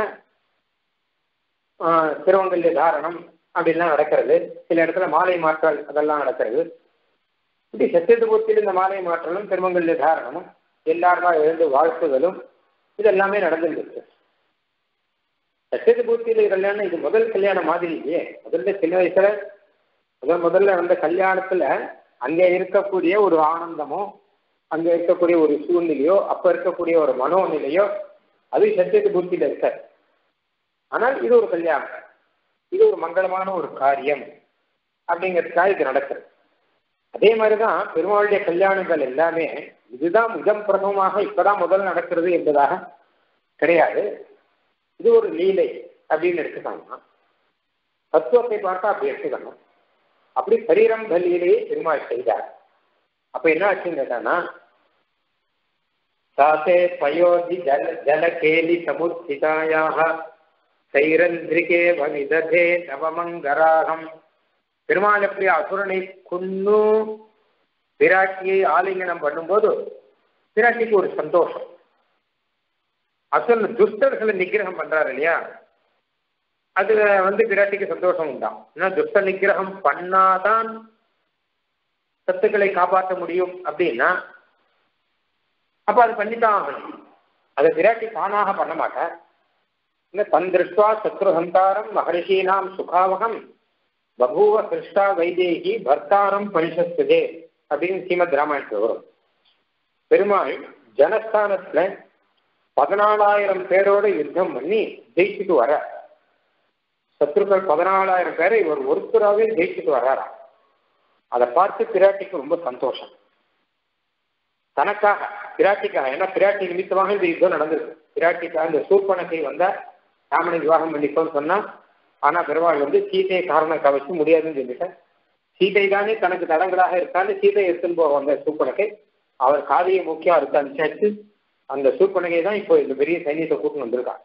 திருவங்கல்ய தாரணம் அப்படின்லாம் நடக்கிறது. சில இடத்துல மாலை மாற்றல் அதெல்லாம் நடக்கிறது. இப்படி சஷ்யத்து பூர்த்தியில் இந்த மாலை மாற்றலும் திருவங்கல்ய தாரணமும் எல்லாருமா எழுந்து வாழ்த்துதலும் இதெல்லாமே நடந்துருக்கு. சஷ்யத்து பூர்த்தியில கல்யாணம் இது முதல் கல்யாணம் மாதிரி இல்லையே. முதல்ல சின்ன வயசுல முதல்ல வந்த கல்யாணத்துல அங்கே இருக்கக்கூடிய ஒரு ஆனந்தமோ, அங்க இருக்கக்கூடிய ஒரு சூழ்நிலையோ, அப்ப இருக்கக்கூடிய ஒரு மனோநிலையோ, அது சஷ்யத்து பூர்த்தியில இருக்க. ஆனால் இது ஒரு கல்யாணம், இது ஒரு மங்களமான ஒரு காரியம் அப்படிங்கிறதுக்காக இது நடக்கிறது. அதே மாதிரிதான் பெருமாளுடைய கல்யாணங்கள் எல்லாமே இதுதான் முதல் பிரதமமாக இப்பதான் முதல் நடக்கிறது என்பதாக கிடையாது. இது ஒரு லீலை அப்படின்னு எடுத்துக்கணும். தத்துவத்தை பார்த்தா அப்படி எடுத்துக்கணும். அப்படி பரிரம்ப லீலையை பெருமாள் செய்தார். அப்ப என்ன ஆச்சுன்னு கேட்டானா, சாசே பயோதி ஜல கேலி சமுத்திதாயாக சைரந்திரிகே வவிததே நவமங்கராகம். பெருமாள் எப்படி அசுரனை கொன்னு பிராட்டியை ஆலிங்கனம் பண்ணும்போது பிராட்டிக்கு ஒரு சந்தோஷம். அசுரன் துஷ்டர்களை நிகிரகம் பண்றாரு இல்லையா, அதுல பிராட்டிக்கு சந்தோஷம் உண்டாம். ஏன்னா துஷ்ட நிகிரகம் பண்ணாதான் சத்துக்களை காப்பாற்ற முடியும் அப்படின்னா அப்ப அது பண்ணித்தான் ஆகணும். அதை பிராட்டி தானாக பண்ண மாட்டார். தன் திருஷ்டுவா சத்ருஹந்தாரம் மகரிஷீனாம் சுகாவகம் பபூவ கிருஷ்ணா வைதேகி பர்த்தாரம் பரிசஸ்தே அப்படின்னு ஸ்ரீமத் ராமாயணத்தில் வரும். பெருமாள் ஜனஸ்தானத்துல 14,000 பேரோட யுத்தம் பண்ணி ஜெயிச்சுட்டு வர, சத்ருக்கள் 14,000 பேரை இவர் ஒருத்தராகவே ஜெயிச்சுட்டு வர்றாரா. அதை பார்த்து பிராட்டிக்கு ரொம்ப சந்தோஷம். தனக்காக பிராட்டிக்காக, ஏன்னா பிராட்டி நிமித்தமாக இந்த யுத்தம் நடந்திருக்கு. பிராட்டிக்காக இந்த சூர்பனகை வந்தா ராமனை விவாகம் பண்ணிக்கோன்னு சொன்னா, ஆனா பெருமாள் சீதையை காரணம் கவச்சு முடியாதுன்னு சொல்லிட்டேன். சீதை தானே தனக்கு தடங்களாக இருக்கான்னு சீதை எடுத்துன்னு போக வந்த சூர்பனகை அவர் காதையை முக்கியம் அறுத்து அனுப்பிச்சாச்சு. அந்த சூர்பனகை தான் இப்போ இந்த பெரிய சைன்யத்தை கூட்டின்னு வந்திருக்காங்க.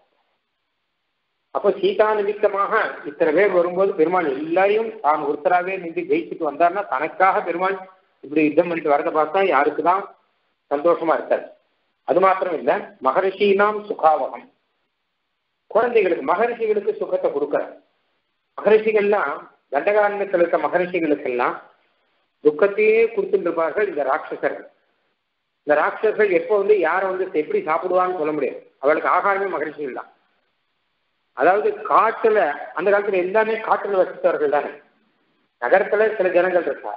அப்போ சீதா நிமித்தமாக இத்தனை பேர் வரும்போது பெருமாள் எல்லாரையும் தான் ஒருத்தராகவே நின்று ஜெயிச்சுட்டு வந்தார்னா, தனக்காக பெருமாள் இப்படி யுத்தம் பண்ணிட்டு வரதை பார்த்தா யாருக்குதான் சந்தோஷமா இருக்காது. அது மாத்திரம் இல்லை, மகரிஷினாம் சுகாவகம், குழந்தைகளுக்கு மகரிஷிகளுக்கு சுகத்தை கொடுக்குறார். மகரிஷிகள்லாம் தண்டகாரண்யத்தில் இருக்க மகரிஷிகளுக்கெல்லாம் துக்கத்தையே கொடுத்துட்டு இருப்பார்கள் இந்த ராட்சசர்கள். இந்த ராட்சசர்கள் எப்போ யாரை எப்படி சாப்பிடுவான்னு சொல்ல முடியாது. அவளுக்கு ஆகாரமே மகரிஷிகள் தான். அதாவது காட்டுல, அந்த காலத்துல எல்லாமே காட்டுல வசித்தவர்கள் தானே. நகரத்துல சில ஜனங்கள் இருக்கா,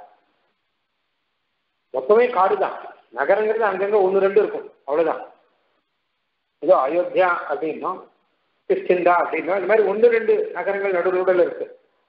மொத்தமே காடுதான். நகரங்கிறது அங்கங்க 1-2 இருக்கும், அவ்வளவுதான். ஏதோ அயோத்தியா அப்படின்னா கிருஷ்ணா அப்படின்னா இந்த மாதிரி 1-2 நகரங்கள் நடுநடுவில் இருக்கு.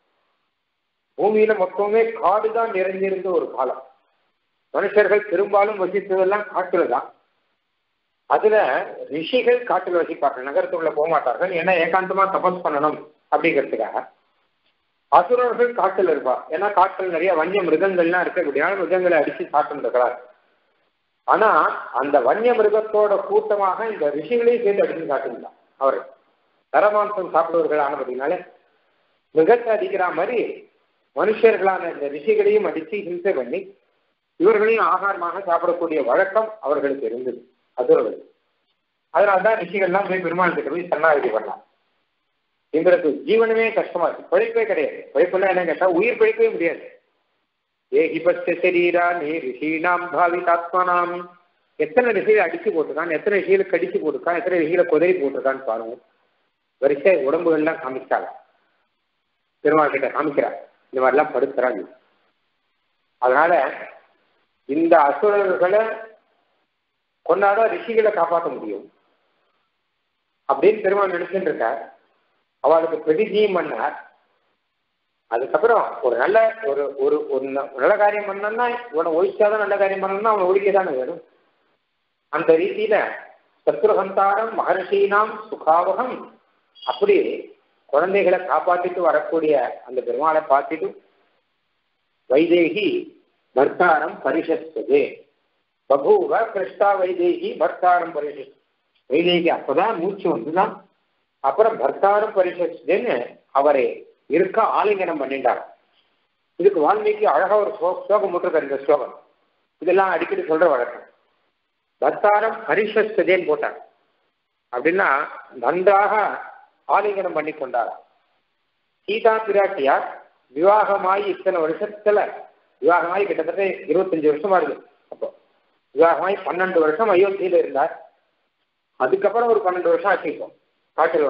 பூமியில மொத்தமே காடுதான் நிறைஞ்சிருந்த ஒரு காலம். மனுஷர்கள் பெரும்பாலும் வசித்ததெல்லாம் காட்டுல தான். அதுல ரிஷிகள் காட்டில் வசிப்பார்கள், நகரத்துக்குள்ள போக மாட்டார்கள். ஏன்னா ஏகாந்தமா தபஸ் பண்ணணும் அப்படிங்கிறதுக்காக. அசுரர்கள் காட்டில் இருப்பார், ஏன்னா காட்டில் நிறைய வன்னிய மிருகங்கள்லாம் இருக்கக்கூடிய மிருகங்களை அடிச்சு சாப்பிட்டுருக்கிறார். ஆனா அந்த வன்னிய மிருகத்தோட கூட்டமாக இந்த ரிஷிகளையும் சேர்ந்து அடிச்சு சாப்பிட்டுருந்தான். அவர்கள் தரமாம்சம் சாப்பிடுவர்கள் ஆனபடினாலே மிருகத்தை அடிக்கிற மாதிரி மனுஷர்களான இந்த ரிஷிகளையும் அடிச்சு ஹிம்சை பண்ணி இவர்களையும் ஆகாரமாக சாப்பிடக்கூடிய வழக்கம் அவர்களுக்கு இருந்தது, அசுரர்கள். அதனால்தான் ரிஷிகள்லாம் போய் பெருமாள் கிட்ட போய் சரணாகதி பண்ணலாம். எங்களுக்கு ஜீவனமே கஷ்டமா இருக்கு, பிழைப்பே கிடையாது. பிழைப்புலாம் என்ன கேட்டா உயிர் பிழைக்கவே முடியாது. ஏகிபஸ்ய சரீரா நீ ரிஷீனாம் பாவிதாத்மனாம். எத்தனை ரிஷிகளை அடிச்சு போட்டிருக்கான், எத்தனை ரிஷிகளை கடிச்சு போட்டிருக்கான், எத்தனை ரிஷிகளை குதிரை போட்டிருக்கான்னு பாருங்க. வரிசை உடம்புகள்லாம் காமிச்சாங்க, பெருமாள் கிட்ட காமிக்கிறார், இந்த மாதிரிலாம் படுத்துறாங்க. அதனால இந்த அசுரர்களை கொண்டாட ரிஷிகளை காப்பாற்ற முடியும் அப்படின்னு பெருமாள் நினைச்சுட்டு இருக்கார். அவளுக்கு பிரதிஜியும் பண்ணார். அதுக்கப்புறம் ஒரு நல்ல ஒரு நல்ல காரியம் பண்ணா இவனை ஒழிச்சாதான் நல்ல காரியம் பண்ணணும்னா அவனை ஒழிக்கதானே வேணும். அந்த ரீதியில சத்ருஹந்தாரம் மகர்ஷீனாம் சுகாவகம், அப்படி குழந்தைகளை காப்பாற்றிட்டு வரக்கூடிய அந்த பெருமாளை பார்த்துட்டு வைதேகி பர்த்தாரம் பரிசஸ்தே பபூவ கிருஷ்ணா வைதேகி பர்த்தாரம் பரிசஸ். வைதேகி அப்பதான் மூச்சு வந்துதான். அப்புறம் பர்த்தாரம் பரிசஸ்தேன்னு அவரை இருக்க ஆலிங்கனம் பண்ணிட்டார். இதுக்கு வால்மீகி அழகா ஒரு ஸ்லோகம் போட்டிருக்காரு. இந்த ஸ்லோகம் இதெல்லாம் அடிக்கடி சொல்ற வழக்கம். பர்த்தாரம் பரிசஸ்தேன்னு போட்டார் அப்படின்னா நன்றாக ஆலிங்கனம் பண்ணி கொண்டார். சீதா பிராட்டியார் விவாகமாயி இத்தனை வருஷத்துல, விவாகமாயி கிட்டத்தட்ட 25 வருஷமா இருக்கு. அப்போ விவாகமாயி 12 வருஷம் அயோத்தியில இருந்தார். அதுக்கப்புறம் ஒரு 12 வருஷம் ஆக்கிப்போம் காட்டில்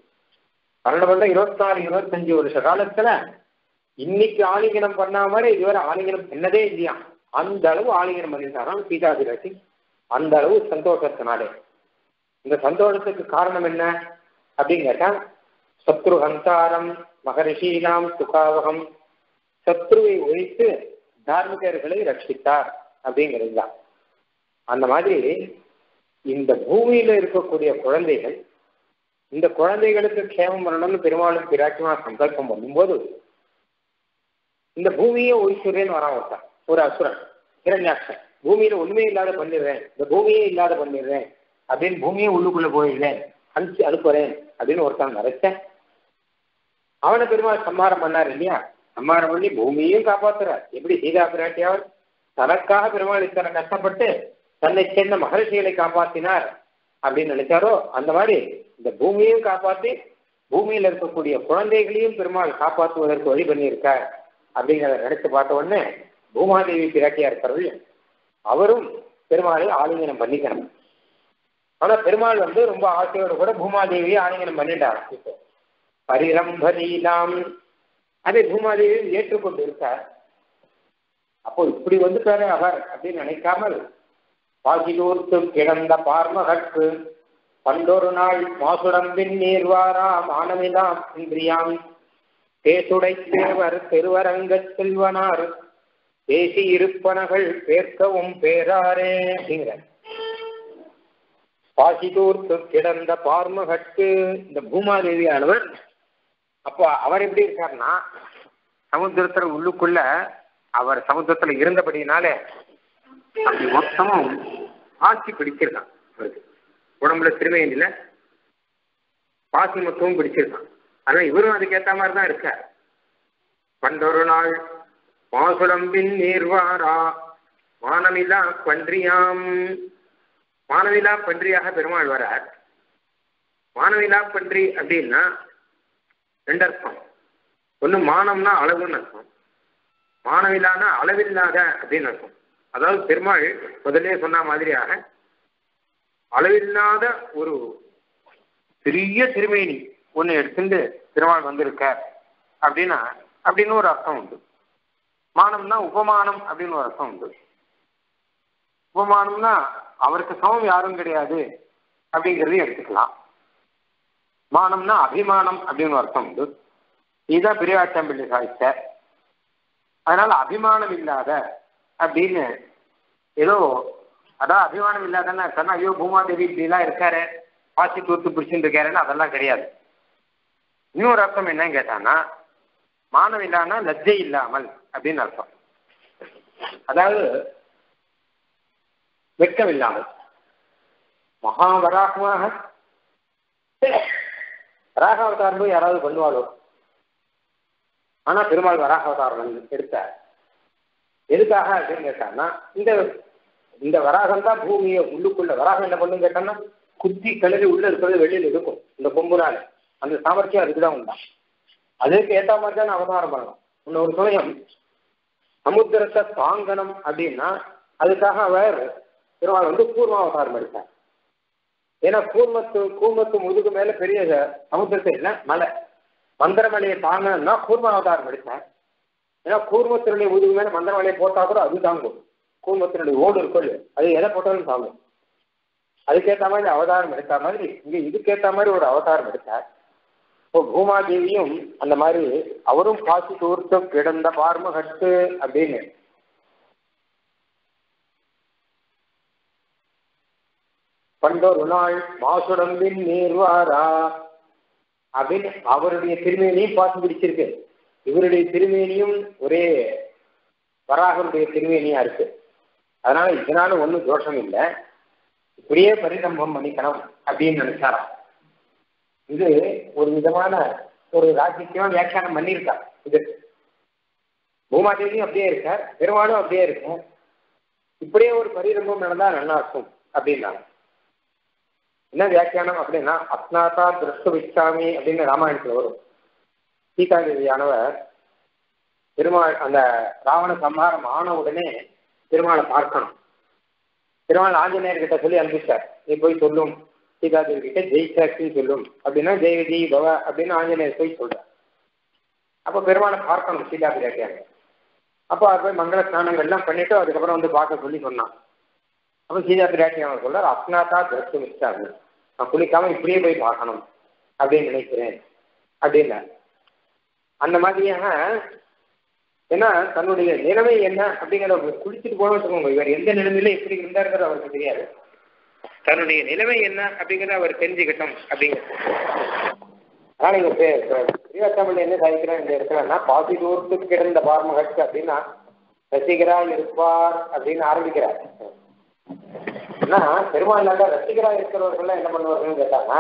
12 வருடம் 24-25 வருஷ காலத்துல இன்னைக்கு ஆலிங்கனம் பண்ண மாதிரி இதுவரை ஆலிங்கனம் பண்ணதே இல்லையா. அந்த அளவு ஆலிங்கனம் பண்ணிட்டாராம் சீதா பிராட்டி. அந்த அளவு சந்தோஷத்தினாலே. இந்த சந்தோஷத்துக்கு காரணம் என்ன அப்படின்னு கேட்டா, சத்ருஹந்தாரம் மகரிஷீனாம் சுகாவகம், சத்ருவை ஒழித்து தார்மிகர்களை ரட்சித்தார் அப்படிங்கிறது தான். அந்த மாதிரி இந்த பூமியில இருக்கக்கூடிய குழந்தைகள், இந்த குழந்தைகளுக்கு க்ஷேமம் பண்ணணும்னு பெருமாளும் பிராட்டிமா சங்கல்பம் பண்ணும்போது இந்த பூமியை ஒழிச்சுறேன்னு வரான் ஒருத்தான், ஒரு அசுரன் ஹிரண்யாக்ஷன். பூமியில ஒண்ணுமே இல்லாத பண்ணிடுறேன், இந்த பூமியே இல்லாத பண்ணிடுறேன் அப்படின்னு பூமியே உள்ளுக்குள்ள போயிடுறேன், அனுப்புறேன் அப்படின்னு ஒருத்தான் நினைச்சேன். அவனை பெருமாள் சம்மாரம் பண்ணார் இல்லையா. சம்மாரம் பண்ணி பூமியையும் காப்பாத்துறார். எப்படி சீதா பிராட்டியார் தனக்காக பெருமாள் இத்தனை கஷ்டப்பட்டு தன்னை சேர்ந்த மகரிஷிகளை காப்பாற்றினார் அப்படின்னு நினைச்சாரோ, அந்த மாதிரி இந்த பூமியையும் காப்பாற்றி பூமியில இருக்கக்கூடிய குழந்தைகளையும் பெருமாள் காப்பாற்றுவதற்கு வழி பண்ணியிருக்கார் அப்படிங்கிறத நினைச்சு பார்த்த உடனே பூமாதேவி பிராட்டியா இருக்கிறது அவரும் பெருமாளை ஆலிங்கனம் பண்ணிக்கணும். ஆனா பெருமாள் ரொம்ப ஆசையோடு கூட பூமாதேவியை ஆலிங்கனம் பண்ணிட்டார். இப்போ பரிரம்பலீலாம் அதை பூமாதேவி ஏற்றுக்கொண்டு இருக்கார். அப்போ இப்படி வந்துட்டாரு அவர் அப்படின்னு நினைக்காமல் பாசிலூர்த்து கிடந்த பார்மகற்கு பண்டொரு நாள் மாசுடம்பின் நீர்வாரா மானமிலாம் இன்றியாம் பேசுடை தேவர் திருவரங்கச் செல்வனார் பேசி இருப்பனகள் பேர்க்கவும் பேராரே அப்படிங்கிற பாசிதூர்த்து கிடந்த பார்மகற்கு இந்த பூமாதேவியானவர் அப்போ அவர் எப்படி இருக்காருன்னா சமுத்திரத்துல உள்ளுக்குள்ள அவர் சமுத்திரத்துல இருந்தபடினாலே அப்படி மொத்தமும் ஆட்சி பிடிச்சிருக்கான். அவருக்கு உடம்புல திருமையில பாசி மொத்தமும் பிடிச்சிருக்கான். ஆனா இவரும் அதுக்கேற்ற மாதிரி தான் இருக்கார். பண்டொரு நாள் மாசுடம்பின் நீர்வாரா மானமில்லா பன்றியாம். மானவிலா பன்றியாக பெருமாள் வரார். மானவிலா பன்றி அப்படின்னா ரெண்டு அர்த்தம். ஒன்று மானம்னா அளவுன்னு அர்த்தம், மானவிலானா அளவில்லாத அப்படின்னு அர்த்தம். அதாவது பெருமாள் முதலே சொன்ன மாதிரியாக அளவில்லாத ஒரு பெரிய திருமேனி ஒன்று எடுத்துட்டு பெருமாள் வந்திருக்க அப்படின்னா அப்படின்னு ஒரு அர்த்தம் உண்டு. மானம்னா உபமானம் அப்படின்னு ஒரு அர்த்தம் உண்டு. உபமானம்னா அவருக்கு சமம் யாரும் கிடையாது அப்படிங்கிறதையும் எடுத்துக்கலாம். மானம்னா அபிமானம் அப்படின்னு அர்த்தம் உண்டு. இதுதான் பெரியாச்சம்பிள்ளை சாதித்த. அதனால அபிமானம் இல்லாத அப்படின்னு ஏதோ அதான் அபிமானம் இல்லாதன்னா சொன்னா ஐயோ பூமாதேவி இப்படிலாம் இருக்காரு பாசி தூத்து பிடிச்சுட்டு இருக்காருன்னு அதெல்லாம் கிடையாது. இன்னொரு அர்த்தம் என்னன்னு கேட்டான்னா மானம் இல்லாம லஜ்ஜை இல்லாமல் அப்படின்னு அர்த்தம். அதாவது வெட்கம் இல்லாமல். மகாவராகமாக வராக அவதாரம் போய் யாராவது பண்ணுவாளோ? ஆனா பெருமாள் வராக அவதாரம் எடுத்தார். எதுக்காக அப்படின்னு கேட்டான்னா இந்த வராகம் தான் பூமியை உள்ளுக்குள்ள வராகம் என்ன பண்ணுன்னு கேட்டான்னா குத்தி கிளறி உள்ள இருக்கிறது வெளியில் இருக்கும். இந்த கொம்புனால அந்த சாமர்த்தியம் அதுக்குதான் உண்டா. அதுக்கு ஏற்ற மாதிரி தான் அவதாரம் பண்ணணும். இன்னொரு சமயம் சமுத்திரத்தை தாங்கணும் அப்படின்னா அதுக்காக அவர் பெருமாள் கூர்மாவதாரம் எடுத்தார். ஏன்னா கூர்மத்து முதுகு மேல பெரிய சமுத்திரத்தை இல்லை மலை மந்திரமலையை தாங்கணும்னா கூர்மாவதாரம் எடுத்தார். ஏன்னா கூர்மத்தினுடைய முதுகு மேல மந்திரமலையை போட்டா கூட அது தாங்கும். கூர்மத்தினுடைய ஓடு இருக்கும், அது எதை போட்டாலும் தாங்கும். அதுக்கேற்ற மாதிரி அவதாரம் எடுத்த மாதிரி இங்க இதுக்கேற்ற மாதிரி ஒரு அவதாரம் எடுத்தார். இப்போ பூமாதேவியும் அந்த மாதிரி அவரும் பாசி தூர்த்து கிடந்த பார்மகட்டு அப்படின்னு பண்டொரு நாள் மாசுடம்பின் நீர்வாரா அப்படின்னு அவருடைய திருமேனியும் பாசி பிடிச்சிருக்கு. இவருடைய திருமேனியும் ஒரே வராகனுடைய திருமேனியா இருக்கு. அதனால இதனால ஒன்றும் தோஷம் இல்லை, இப்படியே பரிசம்பம் பண்ணிக்கணும் அப்படின்னு நினைச்சாராம். இது ஒரு விதமான ஒரு ராஜ்யத்தையும் வியாக்கியானம் பண்ணியிருக்கார். இது பூமாதேவியும் அப்படியே இருக்கார், பெருமாளும் அப்படியே இருக்கும். இப்படியே ஒரு பரிரம்பம் நடந்தா நல்லா இருக்கும் அப்படின்னாங்க. என்ன வியாக்கியானம் அப்படின்னா அஸ்நாதா திருஷ்டு விச்சாமி அப்படின்னு ராமாயணத்துல வரும். சீதாதேவியானவர் பெருமாள் அந்த ராவண சம்ஹாரம் ஆன உடனே பெருமாளை பார்க்கணும். பெருமாள் ஆஞ்சநேயர்கிட்ட சொல்லி அனுப்பிச்சார், நீ போய் சொல்லும் சீதாதேவி கிட்ட ஜெயிச்சாச்சின்னு சொல்லும் அப்படின்னா ஜெய் விஜய் பவ அப்படின்னு ஆஞ்சநேயர் போய் சொல்றார். அப்போ பெருமாளை பார்க்கணும் சீதா பிராட்டியாங்க. அப்போ அது போய் மங்கள ஸ்நானங்கள்லாம் பண்ணிட்டு அதுக்கப்புறம் பார்க்க சொல்லி சொன்னான். அப்போ சீதா பிராட்டியாங்க சொல்றார் அஸ்நாதா திருஷ்டு விச்சாமி, நான் குளிக்காம இப்படியே போய் பார்க்கணும் அப்படின்னு நினைக்கிறேன் அப்படின்னா. அந்த மாதிரியாக ஏன்னா தன்னுடைய நிலைமை என்ன அப்படிங்கிற குளிச்சுட்டு போன வச்சுக்கோங்க, இவர் எந்த நிலைமையில எப்படி இருந்தாருங்கிறது அவருக்கு தெரியாது. தன்னுடைய நிலைமை என்ன அப்படிங்கிறத அவர் தெரிஞ்சுக்கிட்டோம் அப்படிங்கிறது. அதனால இங்க பிரியாத்தமிழ் என்ன சாதிக்கிறேன் இந்த இருக்கிறான்னா பாசி தூரத்து கிடந்த பார்மகட்டு அப்படின்னா ரசிகரா இருப்பார் அப்படின்னு ஆரம்பிக்கிறார். ஏன்னா பெருமாள் ரசிகரா இருக்கிறவர்கள் என்ன பண்ணுவார்கள் கேட்டாங்கன்னா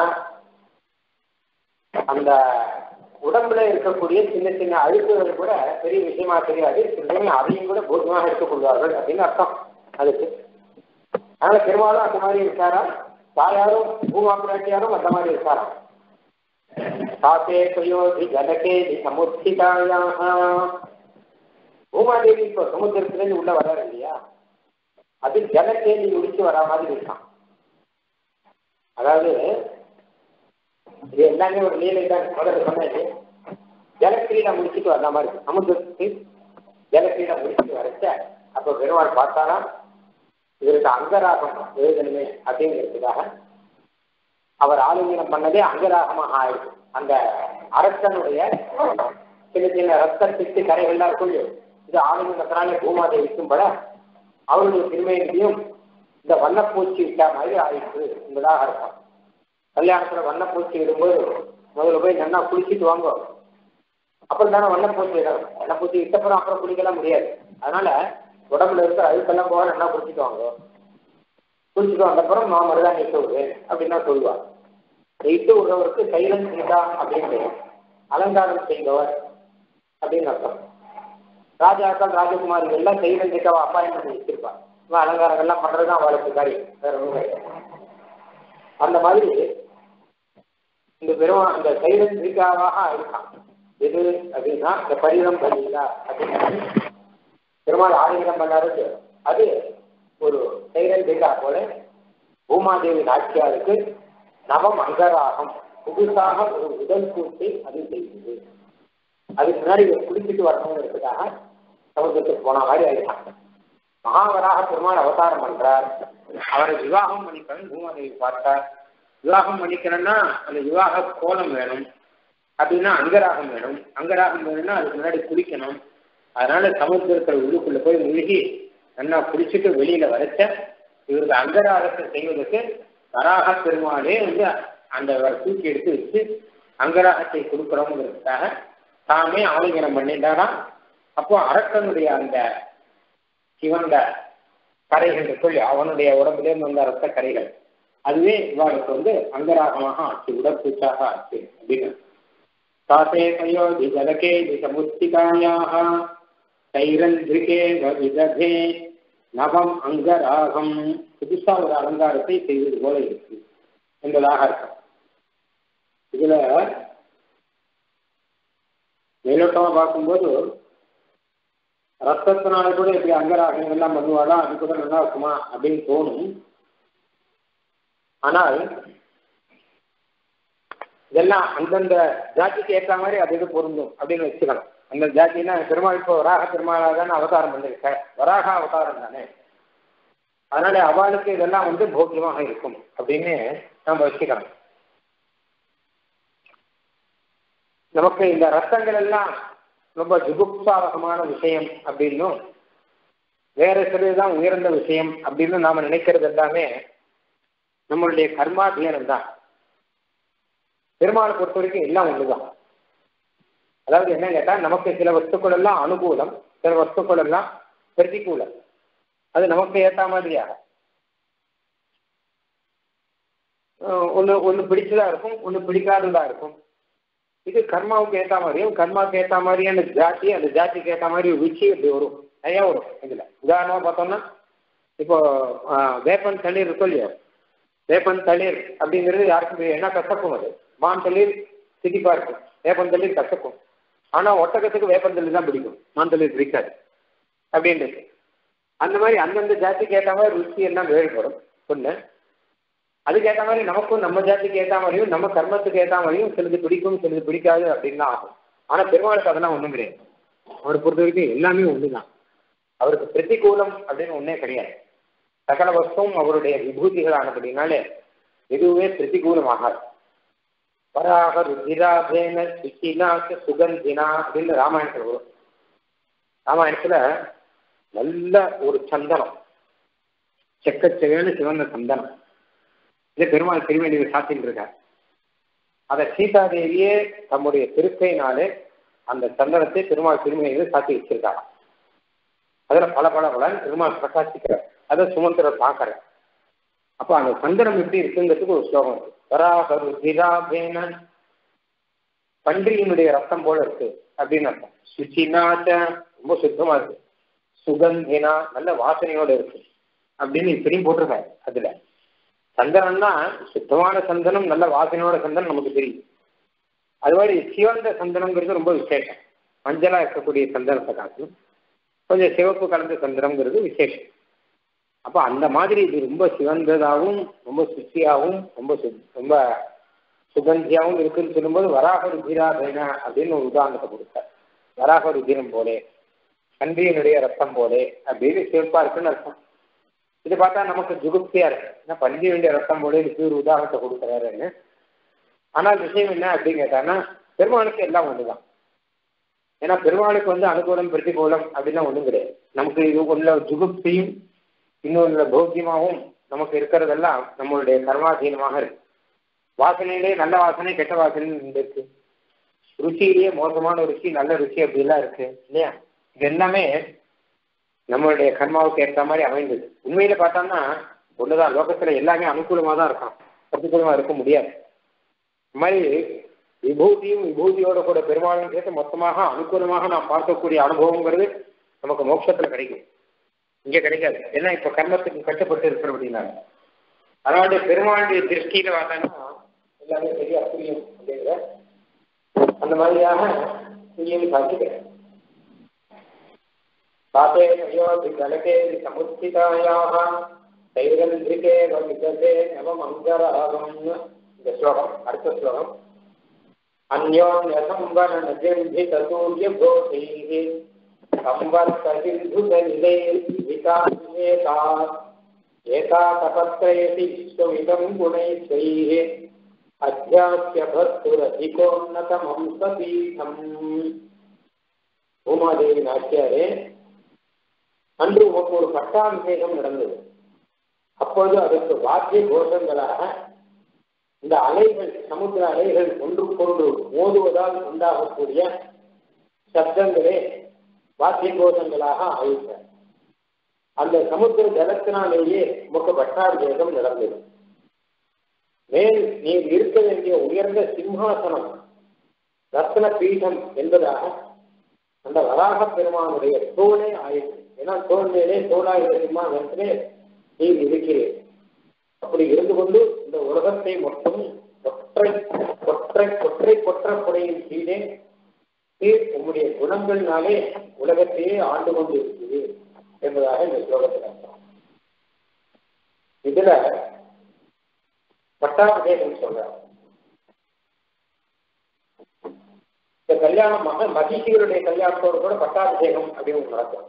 அந்த உடம்புல இருக்கக்கூடிய சின்ன சின்ன அழுக்குகள் கூட பெரிய விஷயமா தெரியாது, அதையும் கூட போதுமாக எடுத்துக்கொள்வார்கள் அப்படின்னு அர்த்தம் அதுக்கு. அதனால பெருமாளும் அந்த மாதிரி இருக்காரா, தாயாரும் பூமா பிராட்டியாரும் அந்த மாதிரி இருக்காரா. சாத்தே கயோதி ஜலகேதி சமுத்திதாயாக பூமாதேவி இப்போ சமுத்திரத்திலேருந்து உள்ள வராரு இல்லையா, அது ஜலக்கேதி ஒழிச்சு வரா மாதிரி இருக்கான். அதாவது இது எல்லாமே ஒரு லீலை தான். முதல்ல சொன்னது ஜலக்கிரீடை முடிச்சுட்டு வந்த மாதிரி சமுத்திரத்துக்கு ஜலக்கிரீடை முடிச்சுட்டு வரைச்ச அப்போ பெருமாள் பார்த்தாரா இவருக்கு அங்கராகம் எழுதணுமே அப்படிங்கிறதுக்காக அவர் ஆலிங்கனம் பண்ணதே அங்கராகமாக ஆயிடுச்சு. அந்த அரசனுடைய சின்ன சின்ன ரத்த பித்து கரைகள்லாம் இருக்கும், இது ஆலிங்கனத்தினாலே பூமாதேவிக்கும் பட அவருடைய திருமையிலையும் இந்த வண்ணப்பூச்சி விட்டா மாதிரி ஆயிடுச்சு என்பதாக அர்த்தம். கல்யாணத்துல வண்ணப்பூச்சி விடும்போது முதல்ல போய் நல்லா குளிச்சுட்டு வாங்க, அப்புறம் தானே வண்ணப்பூச்சி விடணும். வண்ணப்பூச்சி விட்டப்புறம் அப்புறம் குளிக்கலாம் முடியாது. அதனால உடம்புல இருக்க அழுக்கெல்லாம் போக நல்லா குளிச்சுட்டு வாங்க. குளிச்சுட்டு வந்தப்புறம் நான் மருதான் இட்டு விடுவேன் அப்படின்னு சொல்லுவார். இட்டு விடுறவருக்கு சைலன் சீதா அப்படின்னு அலங்காரம் செய்தவர் அப்படின்னு அர்த்தம். ராஜாக்கள் ராஜகுமாரிகள் எல்லாம் சைலன் சீதாவை அப்பாயின்மெண்ட் பண்ணி வச்சிருப்பாங்க. அலங்காரங்கள்லாம் பண்றதுதான் அவளுக்கு காரியம், வேற ஒன்றும் கிடையாது. அந்த மாதிரி இந்த பெருமா அந்த சைலன் சீதாவாக இருக்கான். எது அப்படின்னா இந்த பரிதம் பலிதா அப்படின்னு பெருமாள் ஆலிங்கனம் பண்ணாரு. அது ஒரு சைலன் சீதா போல பூமாதேவி நாச்சியாருக்கு நவம் அங்கராகம் புதுசாக ஒரு உடல் கூட்டி அது செய்யுது. அதுக்கு முன்னாடி குடிச்சிட்டு வரணுங்கிறதுக்காக சமுத்திரத்துக்கு போன மாதிரி ஆயிடுறாங்க. மகாவராக பெருமாள் அவதாரம் பண்றார். அவரை விவாகம் பண்ணிக்கணும் பூமாதேவி பார்த்தார். விவாகம் பண்ணிக்கணும்னா அந்த விவாக கோலம் வேணும், அப்படின்னா அங்கராகம் வேணும். அங்கராகம் வேணும்னா அதுக்கு முன்னாடி குளிக்கணும். அதனால சமுத்திரத்தில் உள்ளுக்குள்ள போய் மூழ்கி நல்லா குளிச்சுட்டு வெளியில வரைச்ச இவருக்கு அங்கராகத்தை செய்வதற்கு வராக பெருமாளே அந்த தூக்கி எடுத்து வச்சு அங்கராகத்தை கொடுக்குறோங்கிறதுக்காக தாமே ஆலிங்கனம் பண்ணிட்டாராம். அப்போ அரக்கனுடைய அந்த சிவந்த கரைகள் சொல்லி அவனுடைய உடம்புலேருந்து வந்த ரத்த கரைகள் அதுவே இவாளுக்கு அங்கராகமாக ஆச்சு, உடற்பூச்சாக ஆச்சு அப்படின்னு. தாசே தயோதி ஜலகே சமுத்திகாயாக தைரந்திரிகே விதகே நவம் அங்கராகம் புதுசா ஒரு அலங்காரத்தை செய்வது போல இருக்கு என்பதாக இருக்கும். இதுல மேலோட்டமா பார்க்கும்போது ரத்தத்தினால கூட இப்படி அங்கராகங்கள்லாம் பண்ணுவாளா, அது கூட நல்லா இருக்குமா அப்படின்னு தோணும். ஆனால் இதெல்லாம் அந்தந்த ஜாதிக்கு ஏற்ற மாதிரி அது இது பொருந்தும் அப்படின்னு வச்சுக்கணும். அந்த ஜாதினா பெருமாள் இப்போ வராக பெருமாளா தானே அவதாரம் பண்ணிருக்க, வராக அவதாரம் தானே, அதனால அவளுக்கு இதெல்லாம் போக்கியமாக இருக்கும் அப்படின்னு நம்ம வச்சுக்கணும். நமக்கு இந்த ரத்தங்கள் எல்லாம் ரொம்ப ஜுகுப்சாவகமான விஷயம் அப்படின்னும் வேற சிலதுதான் உயர்ந்த விஷயம் அப்படின்னு நாம நினைக்கிறது எல்லாமே நம்மளுடைய கர்மாதீனம் தான். பெருமாளை பொறுத்த வரைக்கும் எல்லாம் ஒண்ணுதான். அதாவது என்ன கேட்டா நமக்கு சில வஸ்துக்கள் எல்லாம் அனுகூலம், சில வஸ்துக்கள் எல்லாம் பிரதிகூலம். அது நமக்கு ஏற்ற மாதிரியாக ஒன்று பிடிச்சதா இருக்கும், ஒன்று பிடிக்காததா இருக்கும். இது கர்மாவுக்கு ஏற்ற மாதிரியும் கர்மாவுக்கு ஏற்ற மாதிரியான ஜாதி, அந்த ஜாதிக்கு ஏற்ற மாதிரி ருச்சி இப்படி வரும், நிறையா வரும். இதுல உதாரணமா பார்த்தோம்னா இப்போ வேப்பன் தண்ணீர் இருக்கும் இல்லையா, வேப்பன் தண்ணீர் அப்படிங்கிறது யாருக்கும் என்ன கசக்கும், அது மான் தண்ணீர் திதிப்பா இருக்கும், வேப்பன் தண்ணீர் கசக்கும். ஆனா ஒட்டகத்துக்கு வேப்பன் தண்ணீர் தான் பிடிக்கும், மான் தண்ணீர் பிடிக்காது அப்படின்றது. அந்த மாதிரி அந்தந்த ஜாதிக்கு ஏற்ற மாதிரி ருச்சி எல்லாம் வேறுபடும் ஒண்ணு. அதுக்கேற்ற மாதிரி நமக்கும் நம்ம ஜாதிக்கு ஏற்ற மாதிரியும் நம்ம கர்மத்துக்கு ஏற்ற மாதிரியும் சிலது பிடிக்கும் சிலது பிடிக்காது அப்படின்னு தான் ஆகும். ஆனா பெருமாளுக்கு அதெல்லாம் ஒன்றும் கிடையாது. அவரை பொறுத்த வரைக்கும் எல்லாமே ஒண்ணுதான். அவருக்கு பிரதிகூலம் அப்படின்னு ஒன்னே கிடையாது. சகல வஸ்துவும் அவருடைய விபூதிகள் ஆனபடினாலே எதுவுமே பிரதிகூலமாகாது. வராக ருதிராபேன சுச்சினாக்கு சுகந்தினா அப்படின்னு ராமாயணத்துல வரும். ராமாயணத்துல நல்ல ஒரு சந்தனம், செக்கச்செவேன்னு சிவந்த சந்தனம், இதை பெருமாள் திருமேனியை சாத்திட்டு இருக்கார். அதை சீதாதேவியே தம்முடைய திருக்கையினாலே அந்த சந்தனத்தை பெருமாள் திருமேனியை சாத்தி வச்சிருக்காங்க. அதுல பல பெருமாள் பிரகாசிக்கிறார். அதை சுமந்திரர் பார்க்கற. அப்ப அந்த சந்தனம் எப்படி இருக்குங்கிறதுக்கு ஒரு ஸ்லோகம் இருக்கு. வராகருதிராபேன, பன்றியினுடைய ரத்தம் போல இருக்கு அப்படின்னு அர்த்தம். சுச்சினாச்ச, ரொம்ப சுத்தமா இருக்கு. சுகந்தினா, நல்ல வாசனையோட இருக்கு அப்படின்னு இப்படியும் போட்டிருக்காரு. அதுல சந்தனம்னா சுத்தமான சந்தனம், நல்ல வாசனையோட சந்தனம் நமக்கு தெரியும். அது மாதிரி சிவந்த சந்தனம்ங்கிறது ரொம்ப விசேஷம். மஞ்சளா இருக்கக்கூடிய சந்தனத்தை காட்டும், கொஞ்சம் சிவப்பு கலந்த சந்தனம்ங்கிறது விசேஷம். அப்ப அந்த மாதிரி இது ரொம்ப சிவந்ததாகவும் ரொம்ப சுச்சியாகவும் ரொம்ப சுகந்தியாகவும் இருக்குன்னு சொல்லும்போது வராக ருதிராதேன அப்படின்னு ஒரு உதாரணத்தை கொடுத்தார். வராக ருதிரம் போலே, பன்றியினுடைய ரத்தம் போலே அப்படின்னு சிறப்பா இருக்குன்னு அர்த்தம். இது பார்த்தா நமக்கு ஜுகுப்தியா இருக்கு, ஏன்னா பன்றியினுடைய ரத்தம் போலே இதுக்கு ஒரு உதாரணத்தை கொடுக்குறாருன்னு. ஆனால் விஷயம் என்ன அப்படின்னு கேட்டான்னா, பெருமாளுக்கு எல்லாம் ஒண்ணுதான். ஏன்னா பெருமாளுக்கு அனுகூலம் பிரதிகூலம் அப்படின்னா ஒண்ணும் கிடையாது. நமக்கு இது உள்ள ஜுகுப்தியும் இன்னொரு போக்கியமாகவும் நமக்கு இருக்கிறதெல்லாம் நம்மளுடைய கர்மாதீனமாக இருக்கு. வாசனையிலே நல்ல வாசனை கெட்ட வாசனை இருக்கு, ருச்சியிலேயே மோசமான ருச்சி நல்ல ருச்சி அப்படிலாம் இருக்கு இல்லையா? இது எல்லாமே நம்மளுடைய கர்மாவுக்கு ஏற்ற மாதிரி அமைந்தது. உண்மையில பார்த்தோம்னா ஒண்ணுதான், லோகத்துல எல்லாமே அனுகூலமா தான் இருக்கான், பிரதிகூலமா இருக்க முடியாது. இந்த மாதிரி விபூதியும் விபூதியோட கூட பெருமாளும் சேர்த்து மொத்தமாக அனுகூலமாக நாம் பார்க்கக்கூடிய அனுபவங்கிறது நமக்கு மோட்சத்துல கிடைக்கும், இங்க கிடைக்காது. ஏன்னா இப்ப கர்மத்துக்கு கட்டுப்பட்டு இருக்கிற அப்படின்னா. அதனால பெருமாளுடைய திருஷ்டியில பார்த்தோம்னா எல்லாமே சரியா புரியும் அப்படிங்கிற அந்த மாதிரியாக புரியும் சாதிக்கிறேன். பாத்தே அயோத்தி கலகே சமுத்திதாயாக தைரந்திரிகே விததே நவமங்கராகம். இந்த ஸ்லோகம் அடுத்த ஸ்லோகம். அந்யோன்யசம்பரண ஜெம்பிதூர்ய போதைஹி சம்பர்த்தசிந்துதலிலே விகாசேதா ஏதா தபத்ரயதி விஸ்வமிதம் குணைஸ்வைஹி அத்யாஸ்ய பக்துரதிகோன்னதமம் சபீதம். பூமாதேவி நாச்சியாரே, அன்று உமக்கு ஒரு பட்டாபிஷேகம் நடந்தது. அப்போது அதற்கு வாத்திய கோஷங்களாக இந்த அலைகள், சமுத்திர அலைகள் ஒன்றுக்கொன்று மோதுவதால் உண்டாகக்கூடிய சப்தங்களே வாத்திய கோஷங்களாக ஆயிற்ற. அந்த சமுத்திர ஜலத்தினாலேயே உமக்கு பட்டாபிஷேகம் நடந்தது. மேல் நீர் இருக்க வேண்டிய உயர்ந்த சிம்ஹாசனம் ரத்ன பீடம் என்பதாக அந்த வராக பெருமானுடைய தோளே ஆயிற்று. ஏன்னா தோல் மேலே தோளாயிர சிம்மாசனத்திலே நீர் இருக்கிறேன். அப்படி இருந்து கொண்டு இந்த உலகத்தை மொத்தம் கொற்றையின் கீழே நீர் உம்முடைய குணங்கள்னாலே உலகத்தையே ஆண்டு கொண்டு இருக்குது என்பதாக இந்த ஸ்லோகத்தில் அர்த்தம். இதுல பட்டாபிஷேகம் சொல்றார். இந்த கல்யாணம் மகிழ்ச்சிகளுடைய கல்யாணத்தோடு கூட பட்டாபிஷேகம் அப்படின்னு நடக்கும்.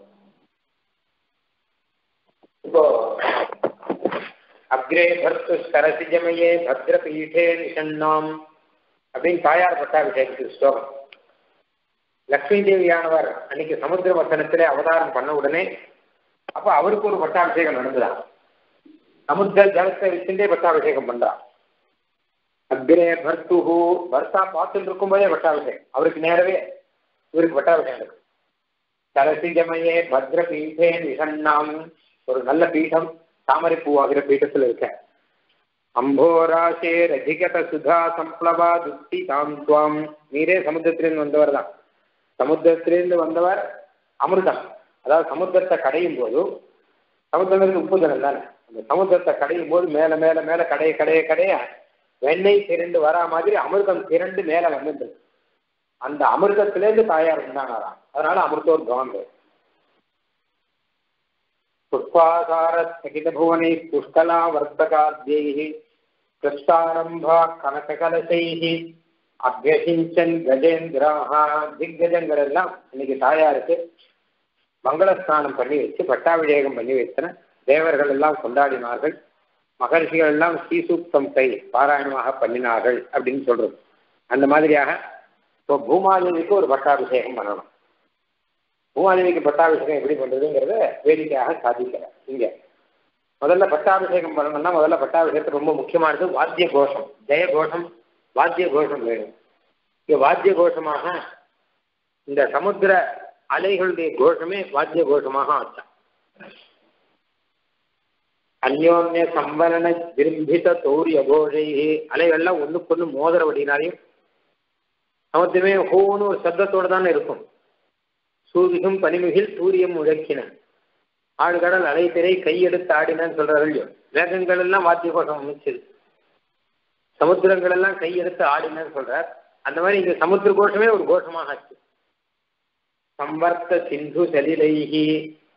இப்போ அக்ரே பர்த்து சரசிஜமயே பத்ரபீடே நிஷன்னாம் அப்படின்னு தாயார் பட்டாபிஷேகத்துக்கு ஸ்லோகம். லக்ஷ்மி தேவியானவர் அன்னைக்கு சமுத்திர வசனத்திலே அவதாரம் பண்ண உடனே அப்ப அவருக்கு ஒரு பட்டாபிஷேகம் நடந்துதான். சமுத்திர ஜலத்தை வச்சுட்டே பட்டாபிஷேகம் பண்றார். அக்ரே பர்த்துஹு, பர்த்தா பார்த்துட்டு இருக்கும்போதே பட்டாபிஷேகம், அவருக்கு நேரவே இவருக்கு பட்டாபிஷேகம் இருக்கு. சரசிஜமயே பத்ரபீடே நிஷன்னாம், ஒரு நல்ல பீடம், தாமரை பூவாகிற பீட்டத்தில் இருக்க. அம்போராசே ரதிகத சுதா சம்ப்ளவா துப்தி தாம் துவாம், நீரே சமுத்திரத்திலிருந்து வந்தவர் தான். சமுத்திரத்திலிருந்து வந்தவர் அமிர்தம், அதாவது சமுத்திரத்தை கடையும் போது, சமுத்திரம் உப்பு ஜலம் தானே, அந்த சமுத்திரத்தை கடையும் போது மேல மேல மேல கடைய கடைய கடைய வெண்ணெய் திரண்டு வரா மாதிரி அமிர்தம் திரண்டு மேல வந்துட்டு அந்த அமிர்தத்திலேருந்து தாயார் உண்டானாராம். அதனால அமிர்தோத்பவம் பேர். புஷ்பாசாரஸ்தகிதபுவனை புஷ்கலா வர்த்தகாத்யைஹி கிருஷ்டாரம்பா கனககலசைஹி அபியசிஞ்சன் கஜேந்திராஹா. திக்கஜங்கள் எல்லாம் இன்னைக்கு தாயாருக்கு மங்களஸ்நானம் பண்ணி வச்சு பட்டாபிஷேகம் பண்ணி வைத்தன. தேவர்கள் எல்லாம் கொண்டாடினார்கள், மகர்ஷிகள் எல்லாம் ஸ்ரீசூக்தத்தை பாராயணமாக பண்ணினார்கள் அப்படின்னு சொல்றது. அந்த மாதிரியாக இப்போ பூமாதேவிக்கு ஒரு பட்டாபிஷேகம் பண்ணணும். பூமாதேவிக்கு பட்டாபிஷேகம் எப்படி பண்றதுங்கிறத வேடிக்கையாக சாதிக்கிறார். இங்க முதல்ல பட்டாபிஷேகம் பண்ணணும்னா முதல்ல பட்டாபிஷேகத்துக்கு ரொம்ப முக்கியமானது வாத்திய கோஷம், ஜெய கோஷம், வாத்திய கோஷம் வேணும். இங்க வாத்திய கோஷமாக இந்த சமுத்திர அலைகளுடைய கோஷமே வாத்திய கோஷமாக ஆச்சான். அந்யோன்ய சம்பரண விரும்பித தௌரிய கோஷை, அலைகள்லாம் ஒண்ணுக்கு ஒண்ணு மோதிர வடினாலையும் சமுத்திரமே ஹோன்னு ஒரு சப்தத்தோடு தானே இருக்கும். சூதிகும் பனிமுகில் சூரியம் முழக்கின, ஆழ்கடல் அலை திரை கையெடுத்து ஆடினான்னு சொல்றாரு. வேகங்கள் எல்லாம் வாத்திய கோஷம் அமைச்சது, சமுத்திரங்கள் எல்லாம் கையெடுத்து ஆடினான்னு சொல்றார். அந்த மாதிரி இங்க சமுத்திர கோஷமே ஒரு கோஷமாக ஆச்சு. சம்பர்த்த சிந்து சலிலைஹி,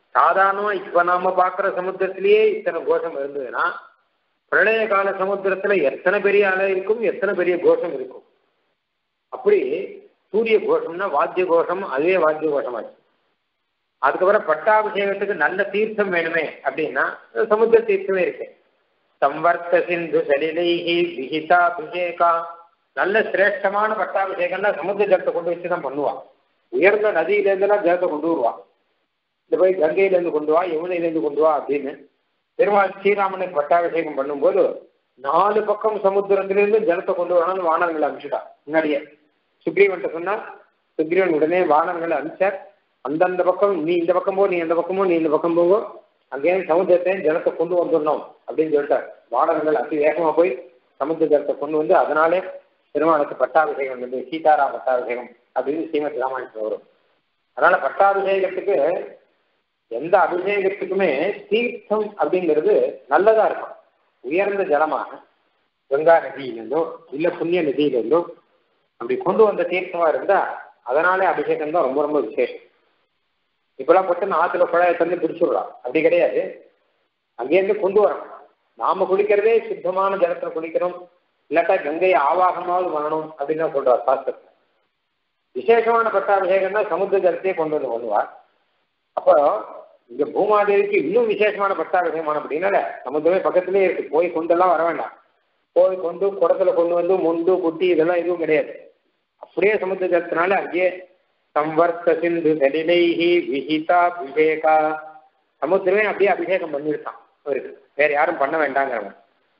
சாதாரணமா இப்ப நாம பார்க்குற சமுத்திரத்திலேயே இத்தனை கோஷம் இருந்ததுன்னா பிரளய கால சமுத்திரத்துல எத்தனை பெரிய அலை இருக்கும், எத்தனை பெரிய கோஷம் இருக்கும். அப்படி சூரிய கோஷம்னா வாத்திய கோஷம், அதுவே வாத்திய கோஷமாச்சு. அதுக்கப்புறம் பட்டாபிஷேகத்துக்கு நல்ல தீர்த்தம் வேணுமே அப்படின்னா சமுத்திர தீர்த்தமே இருக்கு. சம்வர்த்த சிந்து சலிலைஹி விஹிதாபிஷேகா, நல்ல சிரேஷ்டமான பட்டாபிஷேகம்னா சமுத்திர ஜலத்தை கொண்டு வச்சுதான் பண்ணுவான். உயர்ந்த நதியிலேருந்துலாம் ஜலத்தை கொண்டு வருவான். இந்த போய் கங்கையிலேருந்து கொண்டு வா, யமுனையிலேருந்து கொண்டு வா அப்படின்னு பெருமாள் ஸ்ரீராமனுக்கு பட்டாபிஷேகம் பண்ணும்போது 4 பக்கம் சமுத்திரத்திலிருந்து ஜலத்தை கொண்டு வரணும்னு வானங்களை அனுப்பிச்சுட்டான். முன்னாடியே சுக்ரீவன்ட்ட சொன்னா சுக்ரீவன் உடனே வானங்களை அனுப்பிச்சார். அந்தந்த பக்கம் நீ இந்த பக்கம் போ, நீ அந்த பக்கமோ, நீ இந்த பக்கம் போவோ, அங்கேயே சமுத்திரத்தையும் ஜலத்தை கொண்டு வந்துடணும் அப்படின்னு சொல்லிட்டார். வானங்கள் அதி வேகமா போய் சமுத்திர ஜலத்தை கொண்டு வந்து அதனாலே பெருமாளுக்கு பட்டாபிஷேகம் வந்து சீதாராம் பட்டாபிஷேகம் அப்படின்னு ஸ்ரீமத் ராமாயணத்தில் வரும். அதனால பட்டாபிஷேகத்துக்கு எந்த அபிஷேகத்துக்குமே தீர்த்தம் அப்படிங்கிறது நல்லதா இருக்கும். உயர்ந்த ஜலமாக கங்கா நதியிலிருந்தோ இல்ல புண்ணிய நதியிலிருந்தோ அப்படி கொண்டு வந்த தீர்த்தமா இருந்தா அதனாலே அபிஷேகம் தான் ரொம்ப ரொம்ப விசேஷம். இப்பெல்லாம் பட்டு ஆத்துல குழாயை தந்து பிடிச்சுடுறான், அப்படி கிடையாது. அங்கேருந்து கொண்டு வரணும். நாம குளிக்கிறதே சுத்தமான ஜலத்துல குளிக்கணும், இல்லாட்டா கங்கையை ஆவாகமாவது வரணும் அப்படின்னு தான் சொல்றார் சாஸ்திரத்தை. விசேஷமான பட்டாபிஷேகம்னா சமுத்திர ஜலத்தையே கொண்டு வந்து பண்ணுவார். அப்போ இங்க பூமாதேவிக்கு இன்னும் விசேஷமான பட்டாபிஷேகமான அப்படின்னால சமுத்திரமே பக்கத்திலே இருக்கு. போய் கொண்டெல்லாம் வர வேண்டாம். போய் கொண்டு குடத்துல கொண்டு வந்து முண்டு குட்டி இதெல்லாம் எதுவும் கிடையாது. அப்படியே சமுத்திர ஜலத்தினால அங்கேயே சம்வர்த்த சிந்து சலிலைஹி விஹிதாபிஷேகா, சமுத்திரமே அப்படியே அபிஷேகம் பண்ணிருக்கான் அவருக்கு. வேற யாரும் பண்ண வேண்டாங்கிறவன்.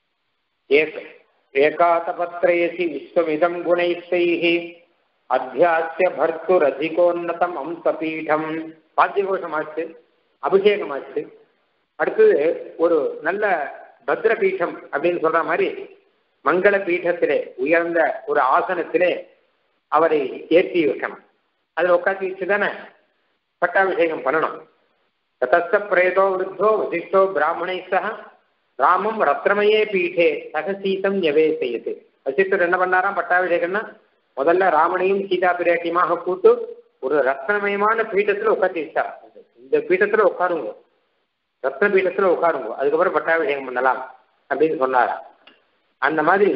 ஏகாதபத்ரயசி விஸ்வமிதம் குணைஸ்தைஹி அத்தியாஸ்ய பர்த்துர் அதிகோன்னதம் அம்சபீடம். வாத்தியகோஷம் ஆச்சு, அபிஷேகம் ஆச்சு. அடுத்தது ஒரு நல்ல பத்ர பீடம் அப்படின்னு சொல்ற மாதிரி மங்கள பீடத்திலே உயர்ந்த ஒரு ஆசனத்திலே அவரை ஏற்றி வைக்கணும். அதில் உட்காந்து வச்சு தானே பட்டாபிஷேகம் பண்ணணும். தத்த பிரேதோ விருத்தோ வசிஷ்டோ பிராமணை சக ராமம் ரத்னமயே பீഠே சகசீதம் யவே செய்யுது. வசிஷ்டர் என்ன பண்ணாராம் பட்டாபிஷேகம்னா முதல்ல ராமனையும் சீதா பிராட்டியமாக கூட்டு ஒரு ரத்னமயமான பீட்டத்துல உட்காந்து வச்சார். இந்த பீட்டத்துல உட்காருங்க, ரத்ன பீட்டத்துல உட்காருங்க, அதுக்கப்புறம் பட்டாபிஷேகம் பண்ணலாம் அப்படின்னு சொன்னாரா. அந்த மாதிரி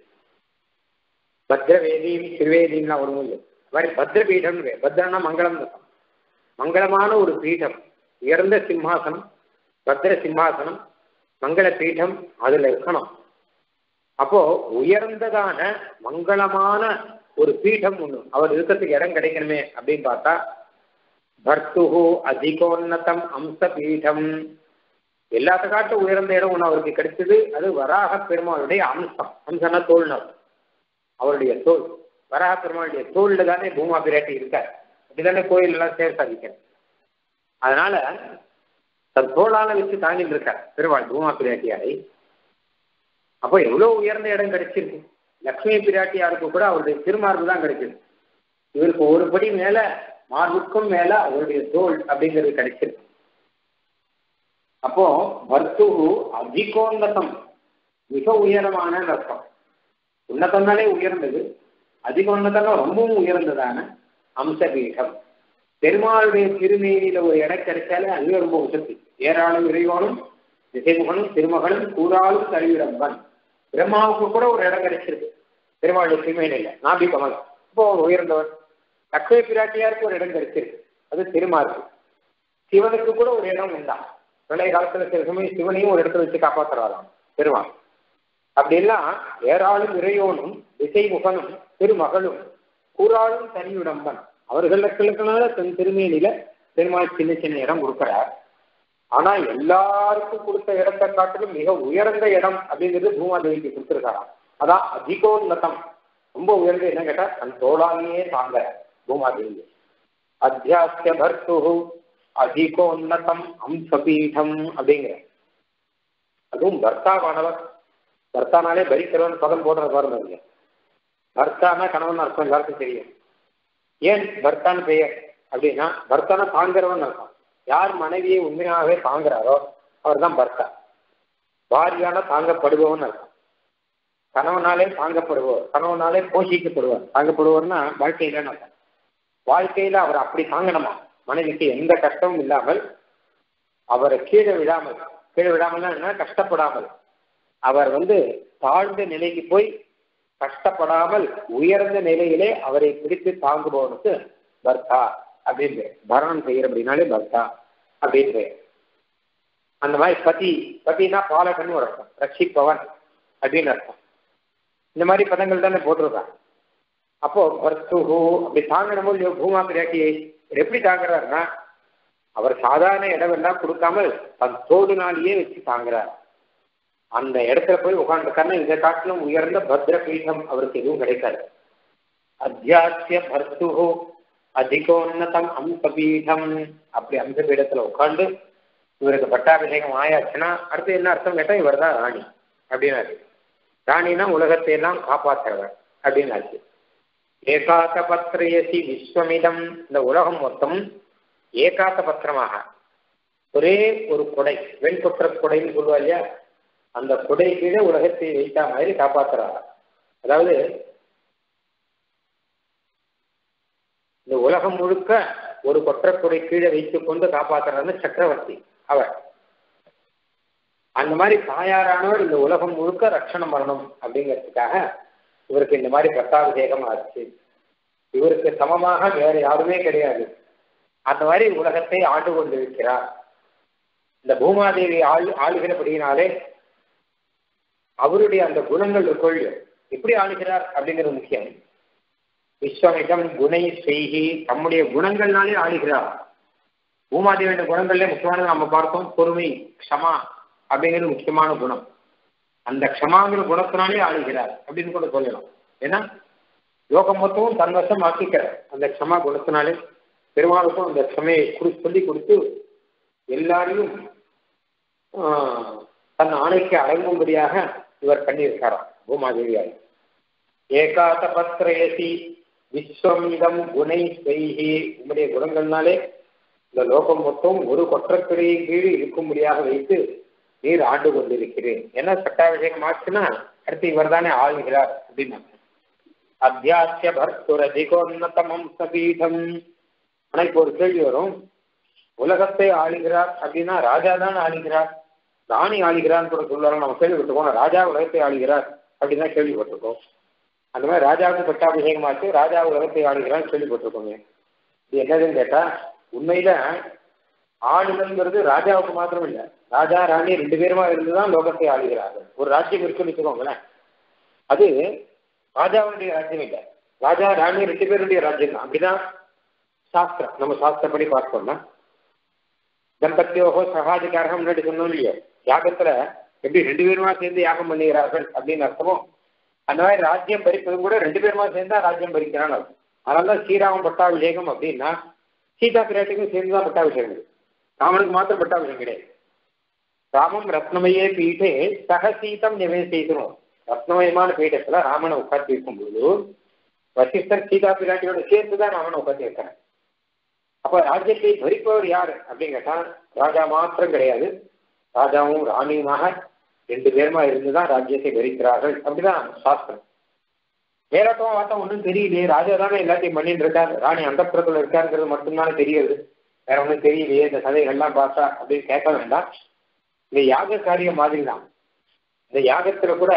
பத்ரவேதி திருவேதினா ஒரு மூலம் மாதிரி பத்ரபீடம். பத்ரனா மங்களம், மங்களமான ஒரு பீடம், உயர்ந்த சிம்மாசனம், பத்ர சிம்மாசனம், மங்கள பீடம் அதுல இருக்கணும். அப்போ உயர்ந்ததான மங்களமான ஒரு பீடம் ஒண்ணு அவர் இருக்கிறதுக்கு இடம் கிடைக்கணுமே அப்படின்னு பார்த்தா பர்த்துஹு அதிகோன்னதம் அம்ச பீடம். எல்லாத்த காட்டும் உயர்ந்த இடம் ஒண்ணு அவருக்கு கிடைச்சது. அது வராக பெருமாளுடைய அம்சம். அம்சம்னா தோல்னா அவருடைய தோல். வராக பெருமாளுடைய தோல்ல தானே பூமா பிராட்டி இருக்கார். அப்படிதானே கோயில் எல்லாம் சேர் சாதிக்க. அதனால தன் தோளால வச்சு தாங்கிட்டு இருக்கார் பெருமாள் பூமா பிராட்டியாரை. அப்போ எவ்வளவு உயர்ந்த இடம் கிடைச்சிருக்கு. லக்ஷ்மி பிராட்டியாருக்கு கூட அவருடைய திருமார்பு தான் கிடைச்சிருக்கு. இவருக்கு ஒரு படி மேல மார்புக்கும் மேல அவருடைய தோல் அப்படிங்கிறது கிடைச்சிருக்கு. அப்போ பர்த்துஹு அதிகோன்னதம், மிக உயரமான அர்த்தம். உன்னதம்னாலே உயர்ந்தது, அதிகோன்னதம் ரொம்பவும் உயர்ந்ததான அம்சபீடம். பெருமாளுடைய திருமேனியில ஒரு இடம் கிடைச்சாலே அதுவே ரொம்ப உசத்தி. ஏராளம் இறைவனும் திசைமுகனும் திருமகனும் கூறாலும் கருவிடம்பன். பிரம்மாவுக்கு கூட ஒரு இடம் கிடைச்சிருக்கு பெருமாளுடைய திருமேனியில, நாபி கமலம். இப்போ உயர்ந்தவர். லக்ஷ்மி பிராட்டியாருக்கு ஒரு இடம் கிடைச்சிருக்கு, அது திருமார்பு. சிவனுக்கு கூட ஒரு இடம் உண்டாம். பழைய காலத்துல சில சமயம் சிவனையும் ஒரு இடத்துல வச்சு காப்பாற்றுறாராம் பெருமாள். அப்படிலாம் ஏராளும் இறையோனும் திசைமுகனும் திருமகளும் கூறாலும் தனியுடம்பன். அவர்களுக்குனால தன் திருமேனியில பெருமாள் சின்ன சின்ன இடம் கொடுக்கிறார். ஆனா எல்லாருக்கும் கொடுத்த இடத்தை காட்டிலும் மிக உயர்ந்த இடம் அப்படிங்கிறது பூமாதேவிக்கு கொடுத்துருக்காராம். அதான் அதிகோன்னதம், ரொம்ப உயர்ந்த என்ன கேட்டா தன் தோளாலேயே தாங்க பூமாதேவி. அத்தியாஸ்ய பர்த்துஹு அதிகோன்னதம் அம்சபீடம் அப்படிங்கிற. அதுவும் பர்த்தாவானவர். பர்த்தானாலே பரிக்கிறவன் பதம் போடுற பாருங்க. பர்த்தானா கணவன் அர்த்தம் எல்லாருக்கும் தெரியும். ஏன் பர்த்தான்னு பெயர் அப்படின்னா பர்த்தானா தாங்கிறவன் அர்த்தம். யார் மனைவியை உண்மையாகவே தாங்குறாரோ அவர் தான் பர்த்தா. பாரியான தாங்கப்படுபவன் அர்த்தம். கணவனாலே தாங்கப்படுபவர், கணவனாலே போஷிக்கப்படுவார். தாங்கப்படுவார்னா வாழ்க்கையில அர்த்தம். வாழ்க்கையில அவர் அப்படி தாங்கணுமா, மனைவிக்கு எந்த கஷ்டமும் இல்லாமல் அவரை கீழே விடாமல்னா என்ன, கஷ்டப்படாமல், அவர் தாழ்ந்த நிலைக்கு போய் கஷ்டப்படாமல் உயர்ந்த நிலையிலே அவரை பிடித்து தாங்குபவனுக்கு பர்த்தா அப்படின்னு பரணம் செய்யற அப்படின்னாலே பர்த்தா அப்படின்னு. அந்த மாதிரி பத்தினா பாலகன் ஒரு அர்த்தம், ரட்சிப்பவன் அப்படின்னு அர்த்தம். இந்த மாதிரி பதங்கள் தானே போட்டிருக்காங்க. அப்போ பர்த்துஹு அப்படி தாங்கணுமோ பூமா பிராட்டியை எப்படி தாங்குறாருன்னா, அவர் சாதாரண இடமெல்லாம் கொடுக்காமல் தன் தோடுனாலேயே வச்சு தாங்குறார். அந்த இடத்துல போய் உட்காந்துருக்காருன்னா இந்த காட்டிலும் உயர்ந்த பத்ர பீடம் அவருக்கு எதுவும் கிடைக்காது. அத்தியாசிய பர்த்துஹு அதிகோன்னதம் அம்சபீடம், அப்படி அம்சபீடத்துல உட்காந்து இவருக்கு பட்டாபிஷேகம் ஆயாச்சுன்னா அடுத்து என்ன அர்த்தம் கேட்டா இவர் தான் ராணி அப்படின்னாரு. ராணினா உலகத்தை எல்லாம் காப்பாற்றுறவர் அப்படின்னாச்சு. ஏகாத்த பத்திரயசி விஸ்வமிதம், இந்த உலகம் மொத்தம் ஏகாத்த பத்திரமாக ஒரே ஒரு கொடை, வெண்கொற்ற கொடைன்னு சொல்லுவா இல்லையா, அந்த கொடை கீழே உலகத்தை வைத்தா மாதிரி காப்பாற்றுறாங்க. அதாவது இந்த உலகம் முழுக்க ஒரு கொற்றை கீழே வைத்துக் கொண்டு காப்பாற்றுறாருன்னு சக்கரவர்த்தி அவர். அந்த மாதிரி தாயாரானவர் இந்த உலகம் முழுக்க ரட்சணம் பண்ணணும் அப்படிங்கிறதுக்காக இவருக்கு இந்த மாதிரி பட்டாபிஷேகம் ஆச்சு. இவருக்கு சமமாக வேற யாருமே கிடையாது. அந்த மாதிரி உலகத்தை ஆண்டு கொண்டிருக்கிறார். இந்த பூமாதேவி ஆளுகிறபடியினாலே அவருடைய அந்த குணங்கள் இருக்குள் எப்படி ஆளுகிறார் அப்படிங்கிறது முக்கியம். விஸ்வமிதம் குணை செய்கி, தம்முடைய குணங்கள்னாலே ஆளுகிறார். பூமாதேவியோட குணங்கள்ல முக்கியமானது நம்ம பார்த்தோம், பொறுமை, க்ஷமா அப்படிங்கிறது முக்கியமான குணம். அந்த க்ஷமாங்கிற குணத்தினாலே ஆளுகிறார் அப்படின்னு கூட சொல்லலாம். ஏன்னா யோகம் மொத்தமும் தன்வசம் ஆக்கிக்கிறார் அந்த க்ஷமா குணத்தினாலே. பெருமாளுக்கும் அந்த க்ஷமையை சொல்லி கொடுத்து எல்லாரையும் தன் ஆணைக்கு அடங்கும்படியாக இவர் பண்ணியிருக்காராம் பூமாதேவியாய். ஏகாத பத்திரயசி விஸ்வமிதம் குணை செய்கி, உங்களுடைய குணங்கள்னாலே இந்த லோகம் மொத்தம் ஒரு கொற்றக்கிடையின் கீழ் இருக்கும்படியாக வைத்து நீர் ஆண்டு கொண்டிருக்கிறேன். ஏன்னா பட்டாபிஷேகம் ஆச்சுன்னா அடுத்து இவர் தானே ஆளுகிறார் அப்படின்னு. அத்தியாசிய பர்த்துரதிகோன்னதமம் சபீடம். ஆனா இப்போ ஒரு கேள்வி வரும், உலகத்தை ஆளுகிறார் அப்படின்னா ராஜா தான் ஆளுகிறார், ராணி ஆளுகிறான்னு கூட சொல்லுவாங்க. நம்ம கேள்விப்பட்டிருக்கோம், ராஜா உலகத்தை ஆளுகிறார் அப்படின்னு தான் கேள்விப்பட்டிருக்கோம். அந்த மாதிரி ராஜாவுக்கு பட்டாபிஷேகம் ஆச்சு, ராஜா உலகத்தை ஆளுகிறான்னு கேள்விப்பட்டிருக்கோங்க. இது என்னதுன்னு கேட்டா, உண்மையில ஆளுங்கிறது ராஜாவுக்கு மாத்திரம் இல்லை, ராஜா ராணி ரெண்டு பேருமா இருந்துதான் லோகத்தை ஆளுகிறார்கள். ஒரு ராஜ்யம் இருக்குன்னு வச்சுக்கோங்களேன், அது ராஜாவுடைய ராஜ்யம் இல்லை, ராஜா ராணி ரெண்டு பேருடைய ராஜ்யம் தான். அப்படிதான் சாஸ்திரம், நம்ம சாஸ்திரப்படி பார்த்தோம்னா தம்பத்தியோகோ சகாதிகாரகம் முன்னாடி சொன்னோம் இல்லையோ, யாகத்துல எப்படி ரெண்டு பேருமா சேர்ந்து யாகம் பண்ணுகிறார்கள் அப்படின்னு அர்த்தமோ, அந்த மாதிரி ராஜ்யம் பறிப்பதும் கூட ரெண்டு பேருமா சேர்ந்தா ராஜ்யம் பறிக்கிறான்னு அர்த்தம். அதனாலதான் ஸ்ரீராமன் பட்டாபிஷேகம் அப்படின்னா சீதா பிராட்டிக்கும் சேர்ந்துதான் பட்டாபிஷேகம். ராமனுக்கு மாத்திரம் பட்டாபிஷேகம் கிடையாது. ராமம் ரத்னமயே பீட்டே சகசீதம் நிவேசிக்கணும். ரத்னமயமான பீட்டத்துல ராமனை உட்காந்து இருக்கும்போது வசிஷ்டர் சீதா பிராட்டியோட சேர்த்துதான் ராமனை உட்காந்து இருக்கிறார். அப்ப ராஜ்யத்தை பறிப்பவர் யாரு அப்படின்னு கேட்டா ராஜா மாத்திரம் கிடையாது, ராஜாவும் ராணியுமாக ரெண்டு பேருமா இருந்துதான் ராஜ்யத்தை பறிக்கிறார்கள். அப்படிதான் சாஸ்திரம். வேறட்டமா பார்த்தா ஒன்றும் தெரியலையே, ராஜா தானே எல்லாத்தையும் பண்ணிட்டு இருக்காரு, ராணி அந்தப்புறத்துல இருக்காருங்கிறது மட்டும்தானே தெரியுது, வேற ஒன்றும் தெரியலையே இந்த கதைகள்லாம் பார்த்தா அப்படின்னு கேட்க வேண்டாம். இந்த யாக காரியம் மாதிரி தான். இந்த யாகத்துல கூட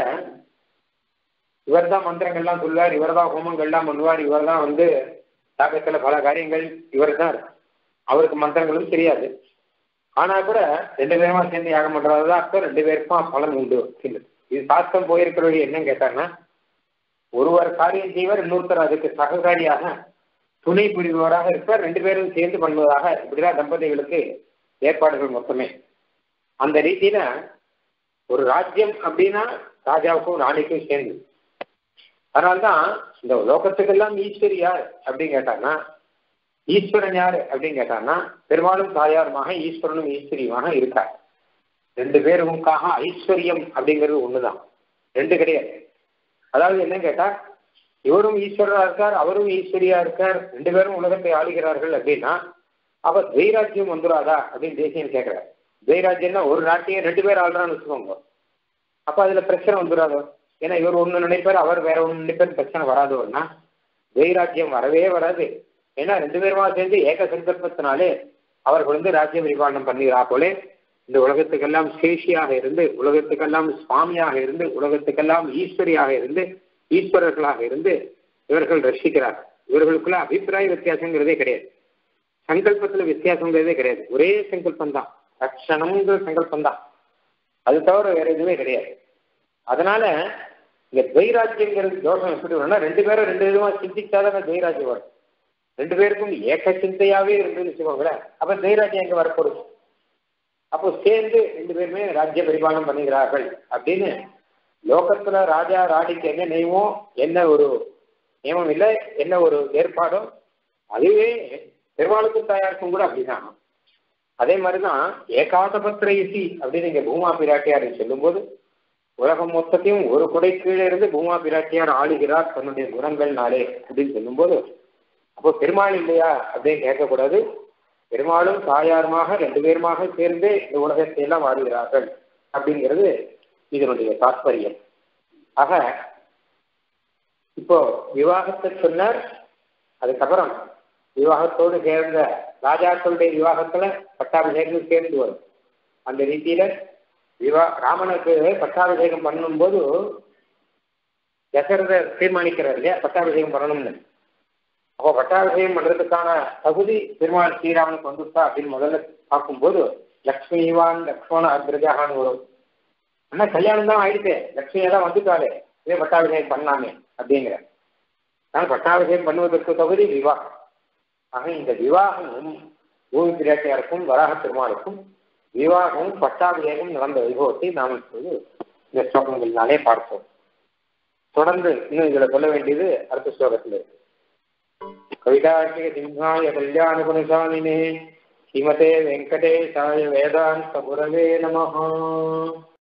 இவர் தான் மந்திரங்கள்லாம் சொல்லுவார், இவர் தான் ஹோமங்கள்லாம் பண்ணுவார், இவர் தான் யாகத்துல பல காரியங்கள் இவர் தான், அவருக்கு மந்திரங்களும் தெரியாது. ஆனா கூட ரெண்டு பேருமா சேர்ந்து யாகம் பண்றதுதான் அர்த்தம், ரெண்டு பேருக்கும் பலன் உண்டு. இது சாஸ்திரம் போயிருக்கிறவங்க என்னன்னு கேட்டாங்கன்னா, ஒருவர் காரியம் செய்வார், இன்னொருத்தர் அதுக்கு சககாரியாக துணை புரிபவராக இருப்பார், ரெண்டு பேரும் சேர்ந்து பண்ணுவதாக. இப்படிதான் தம்பதிகளுக்கு ஏற்பாடுகள் மொத்தமே. அந்த ரீதியில ஒரு ராஜ்யம் அப்படின்னா ராஜாவுக்கும் ராணிக்கும் சேர்ந்து. அதனால்தான் இந்த லோகத்துக்கெல்லாம் ஈஸ்வரி யார் அப்படின்னு கேட்டாங்கன்னா, ஈஸ்வரன் யாரு அப்படின்னு கேட்டாங்கன்னா பெரும்பாலும் தாயாருமாக ஈஸ்வரனும் ஈஸ்வரியுமாக இருக்கார். ரெண்டு பேருக்காக ஐஸ்வர்யம் அப்படிங்கிறது ஒண்ணுதான், ரெண்டு கிடையாது. அதாவது என்ன கேட்டா, இவரும் ஈஸ்வரரா இருக்கார், அவரும் ஈஸ்வரியா இருக்கார், ரெண்டு பேரும் உலகத்தை ஆளுகிறார்கள் அப்படின்னா அப்ப துவைராஜ்யம் வந்துடாதா அப்படின்னு தேசியம் கேட்கிறார். துவைராஜ்யம்னா ஒரு நாட்டையே ரெண்டு பேர் ஆளுறான்னு வச்சுக்கோங்க, அப்ப அதுல பிரச்சனை வந்துடாதோ. ஏன்னா இவர் ஒண்ணு நினைப்பார், அவர் வேற ஒண்ணு நினைப்பார், பிரச்சனை வராதோன்னா துவைராஜ்யம் வரவே வராது. ஏன்னா ரெண்டு பேருமா சேர்ந்து ஏக சங்கல்பத்தினாலே அவர்கள் ராஜ்ய பரிபாலனம் பண்ணுகிறா போலே இந்த உலகத்துக்கெல்லாம் சேஷியாக இருந்து, உலகத்துக்கெல்லாம் சுவாமியாக இருந்து, உலகத்துக்கெல்லாம் ஈஸ்வரியாக இருந்து, ஈஸ்வரர்களாக இருந்து இவர்கள் ரட்சிக்கிறார். இவர்களுக்குள்ள அபிப்பிராய வித்தியாசங்கிறதே கிடையாது, சங்கல்பத்துல வித்தியாசங்கிறதே கிடையாது. ஒரே சங்கல்பம் தான், ரட்சணம்ங்கிற சங்கல்பம் தான், அது தவிர வேற எதுவுமே கிடையாது. அதனால இந்த துவைராஜ்யங்கிறது தோஷம் எப்படி வரும்னா, ரெண்டு பேரும் ரெண்டு விதமா சிந்திச்சாதான் துவைராஜ்யம் வரும். ரெண்டு பேருக்கும் ஏக சிந்தையாவே இருந்துன்னு வச்சுக்கோங்களேன், அப்ப துவைராஜ்யம் எங்க வரப்போகுது? அப்போ சேர்ந்து ரெண்டு பேருமே ராஜ்ய பரிபாலனம் பண்ணுகிறார்கள் அப்படின்னு லோகத்துல ராஜா ராணிக்கு என்ன நியமம், என்ன ஒரு நியமம் இல்லை, என்ன ஒரு ஏற்பாடோ அதுவே பெருமாளுக்கும் தாயாருக்கும் கூட அப்படிதான். அதே மாதிரிதான் ஏகாதபத்திர இசி அப்படின்னு இங்க பூமா பிராட்டியார் சொல்லும்போது, உலகம் மொத்தத்தையும் ஒரு குடை கீழே இருந்து பூமா பிராட்டியார் ஆளுகிறார் தன்னுடைய குணங்கள்னாலே அப்படின்னு சொல்லும்போது, அப்போ பெருமாள் இல்லையா அப்படின்னு கேட்கக்கூடாது. பெருமாளும் தாயாருமாக ரெண்டு பேருமாக சேர்ந்து இந்த உலகத்தை எல்லாம் ஆளுகிறார்கள் அப்படிங்கிறது இதனுடைய தாற்பயம். ஆக இப்போ விவாகத்தை சொன்னார். அதுக்கப்புறம் விவாகத்தோடு சேர்ந்த ராஜாக்களுடைய விவாகத்துல பட்டாபிஷேகம் சேர்ந்து வரும். அந்த ரீதியில ராமனுக்கு பட்டாபிஷேகம் பண்ணும்போது தசரதர் தீர்மானிக்கிறார் இல்லையா பட்டாபிஷேகம் பண்ணணும்னு. அப்போ பட்டாபிஷேகம் பண்றதுக்கான தகுதி பெருமாள் ஸ்ரீராமனுக்கு வந்துட்டா அப்படின்னு முதல்ல பார்க்கும்போது, லக்ஷ்மிவான் லக்ஷ்மண அக்ரஜான்னு வரும். ஆனா கல்யாணம் தான் ஆயிடுச்சு, லக்ஷ்மியெல்லாம் வந்துட்டாலே இதே பட்டாபிஷேகம் பண்ணலாமே அப்படிங்கிற. ஆனால் பட்டாபிஷேகம் பண்ணுவதற்கு தகுதி விவாகம். ஆக இந்த விவாகமும் பூமி பிராட்டியாருக்கும் வராக பெருமாளுக்கும் விவாகமும் பட்டாபிஷேகம் நடந்த வைபவத்தை நாம் இப்போது இந்த ஸ்லோகங்களினாலே பார்த்தோம். தொடர்ந்து இன்னும் இதுல சொல்ல வேண்டியது அடுத்த ஸ்லோகத்தில் இருக்கு. கவிதார்க்கிக சிம்ஹாய கல்யாண குணசாலினே ஸ்ரீமதே வெங்கடேசாய வேதாந்த குரவே நமஹ.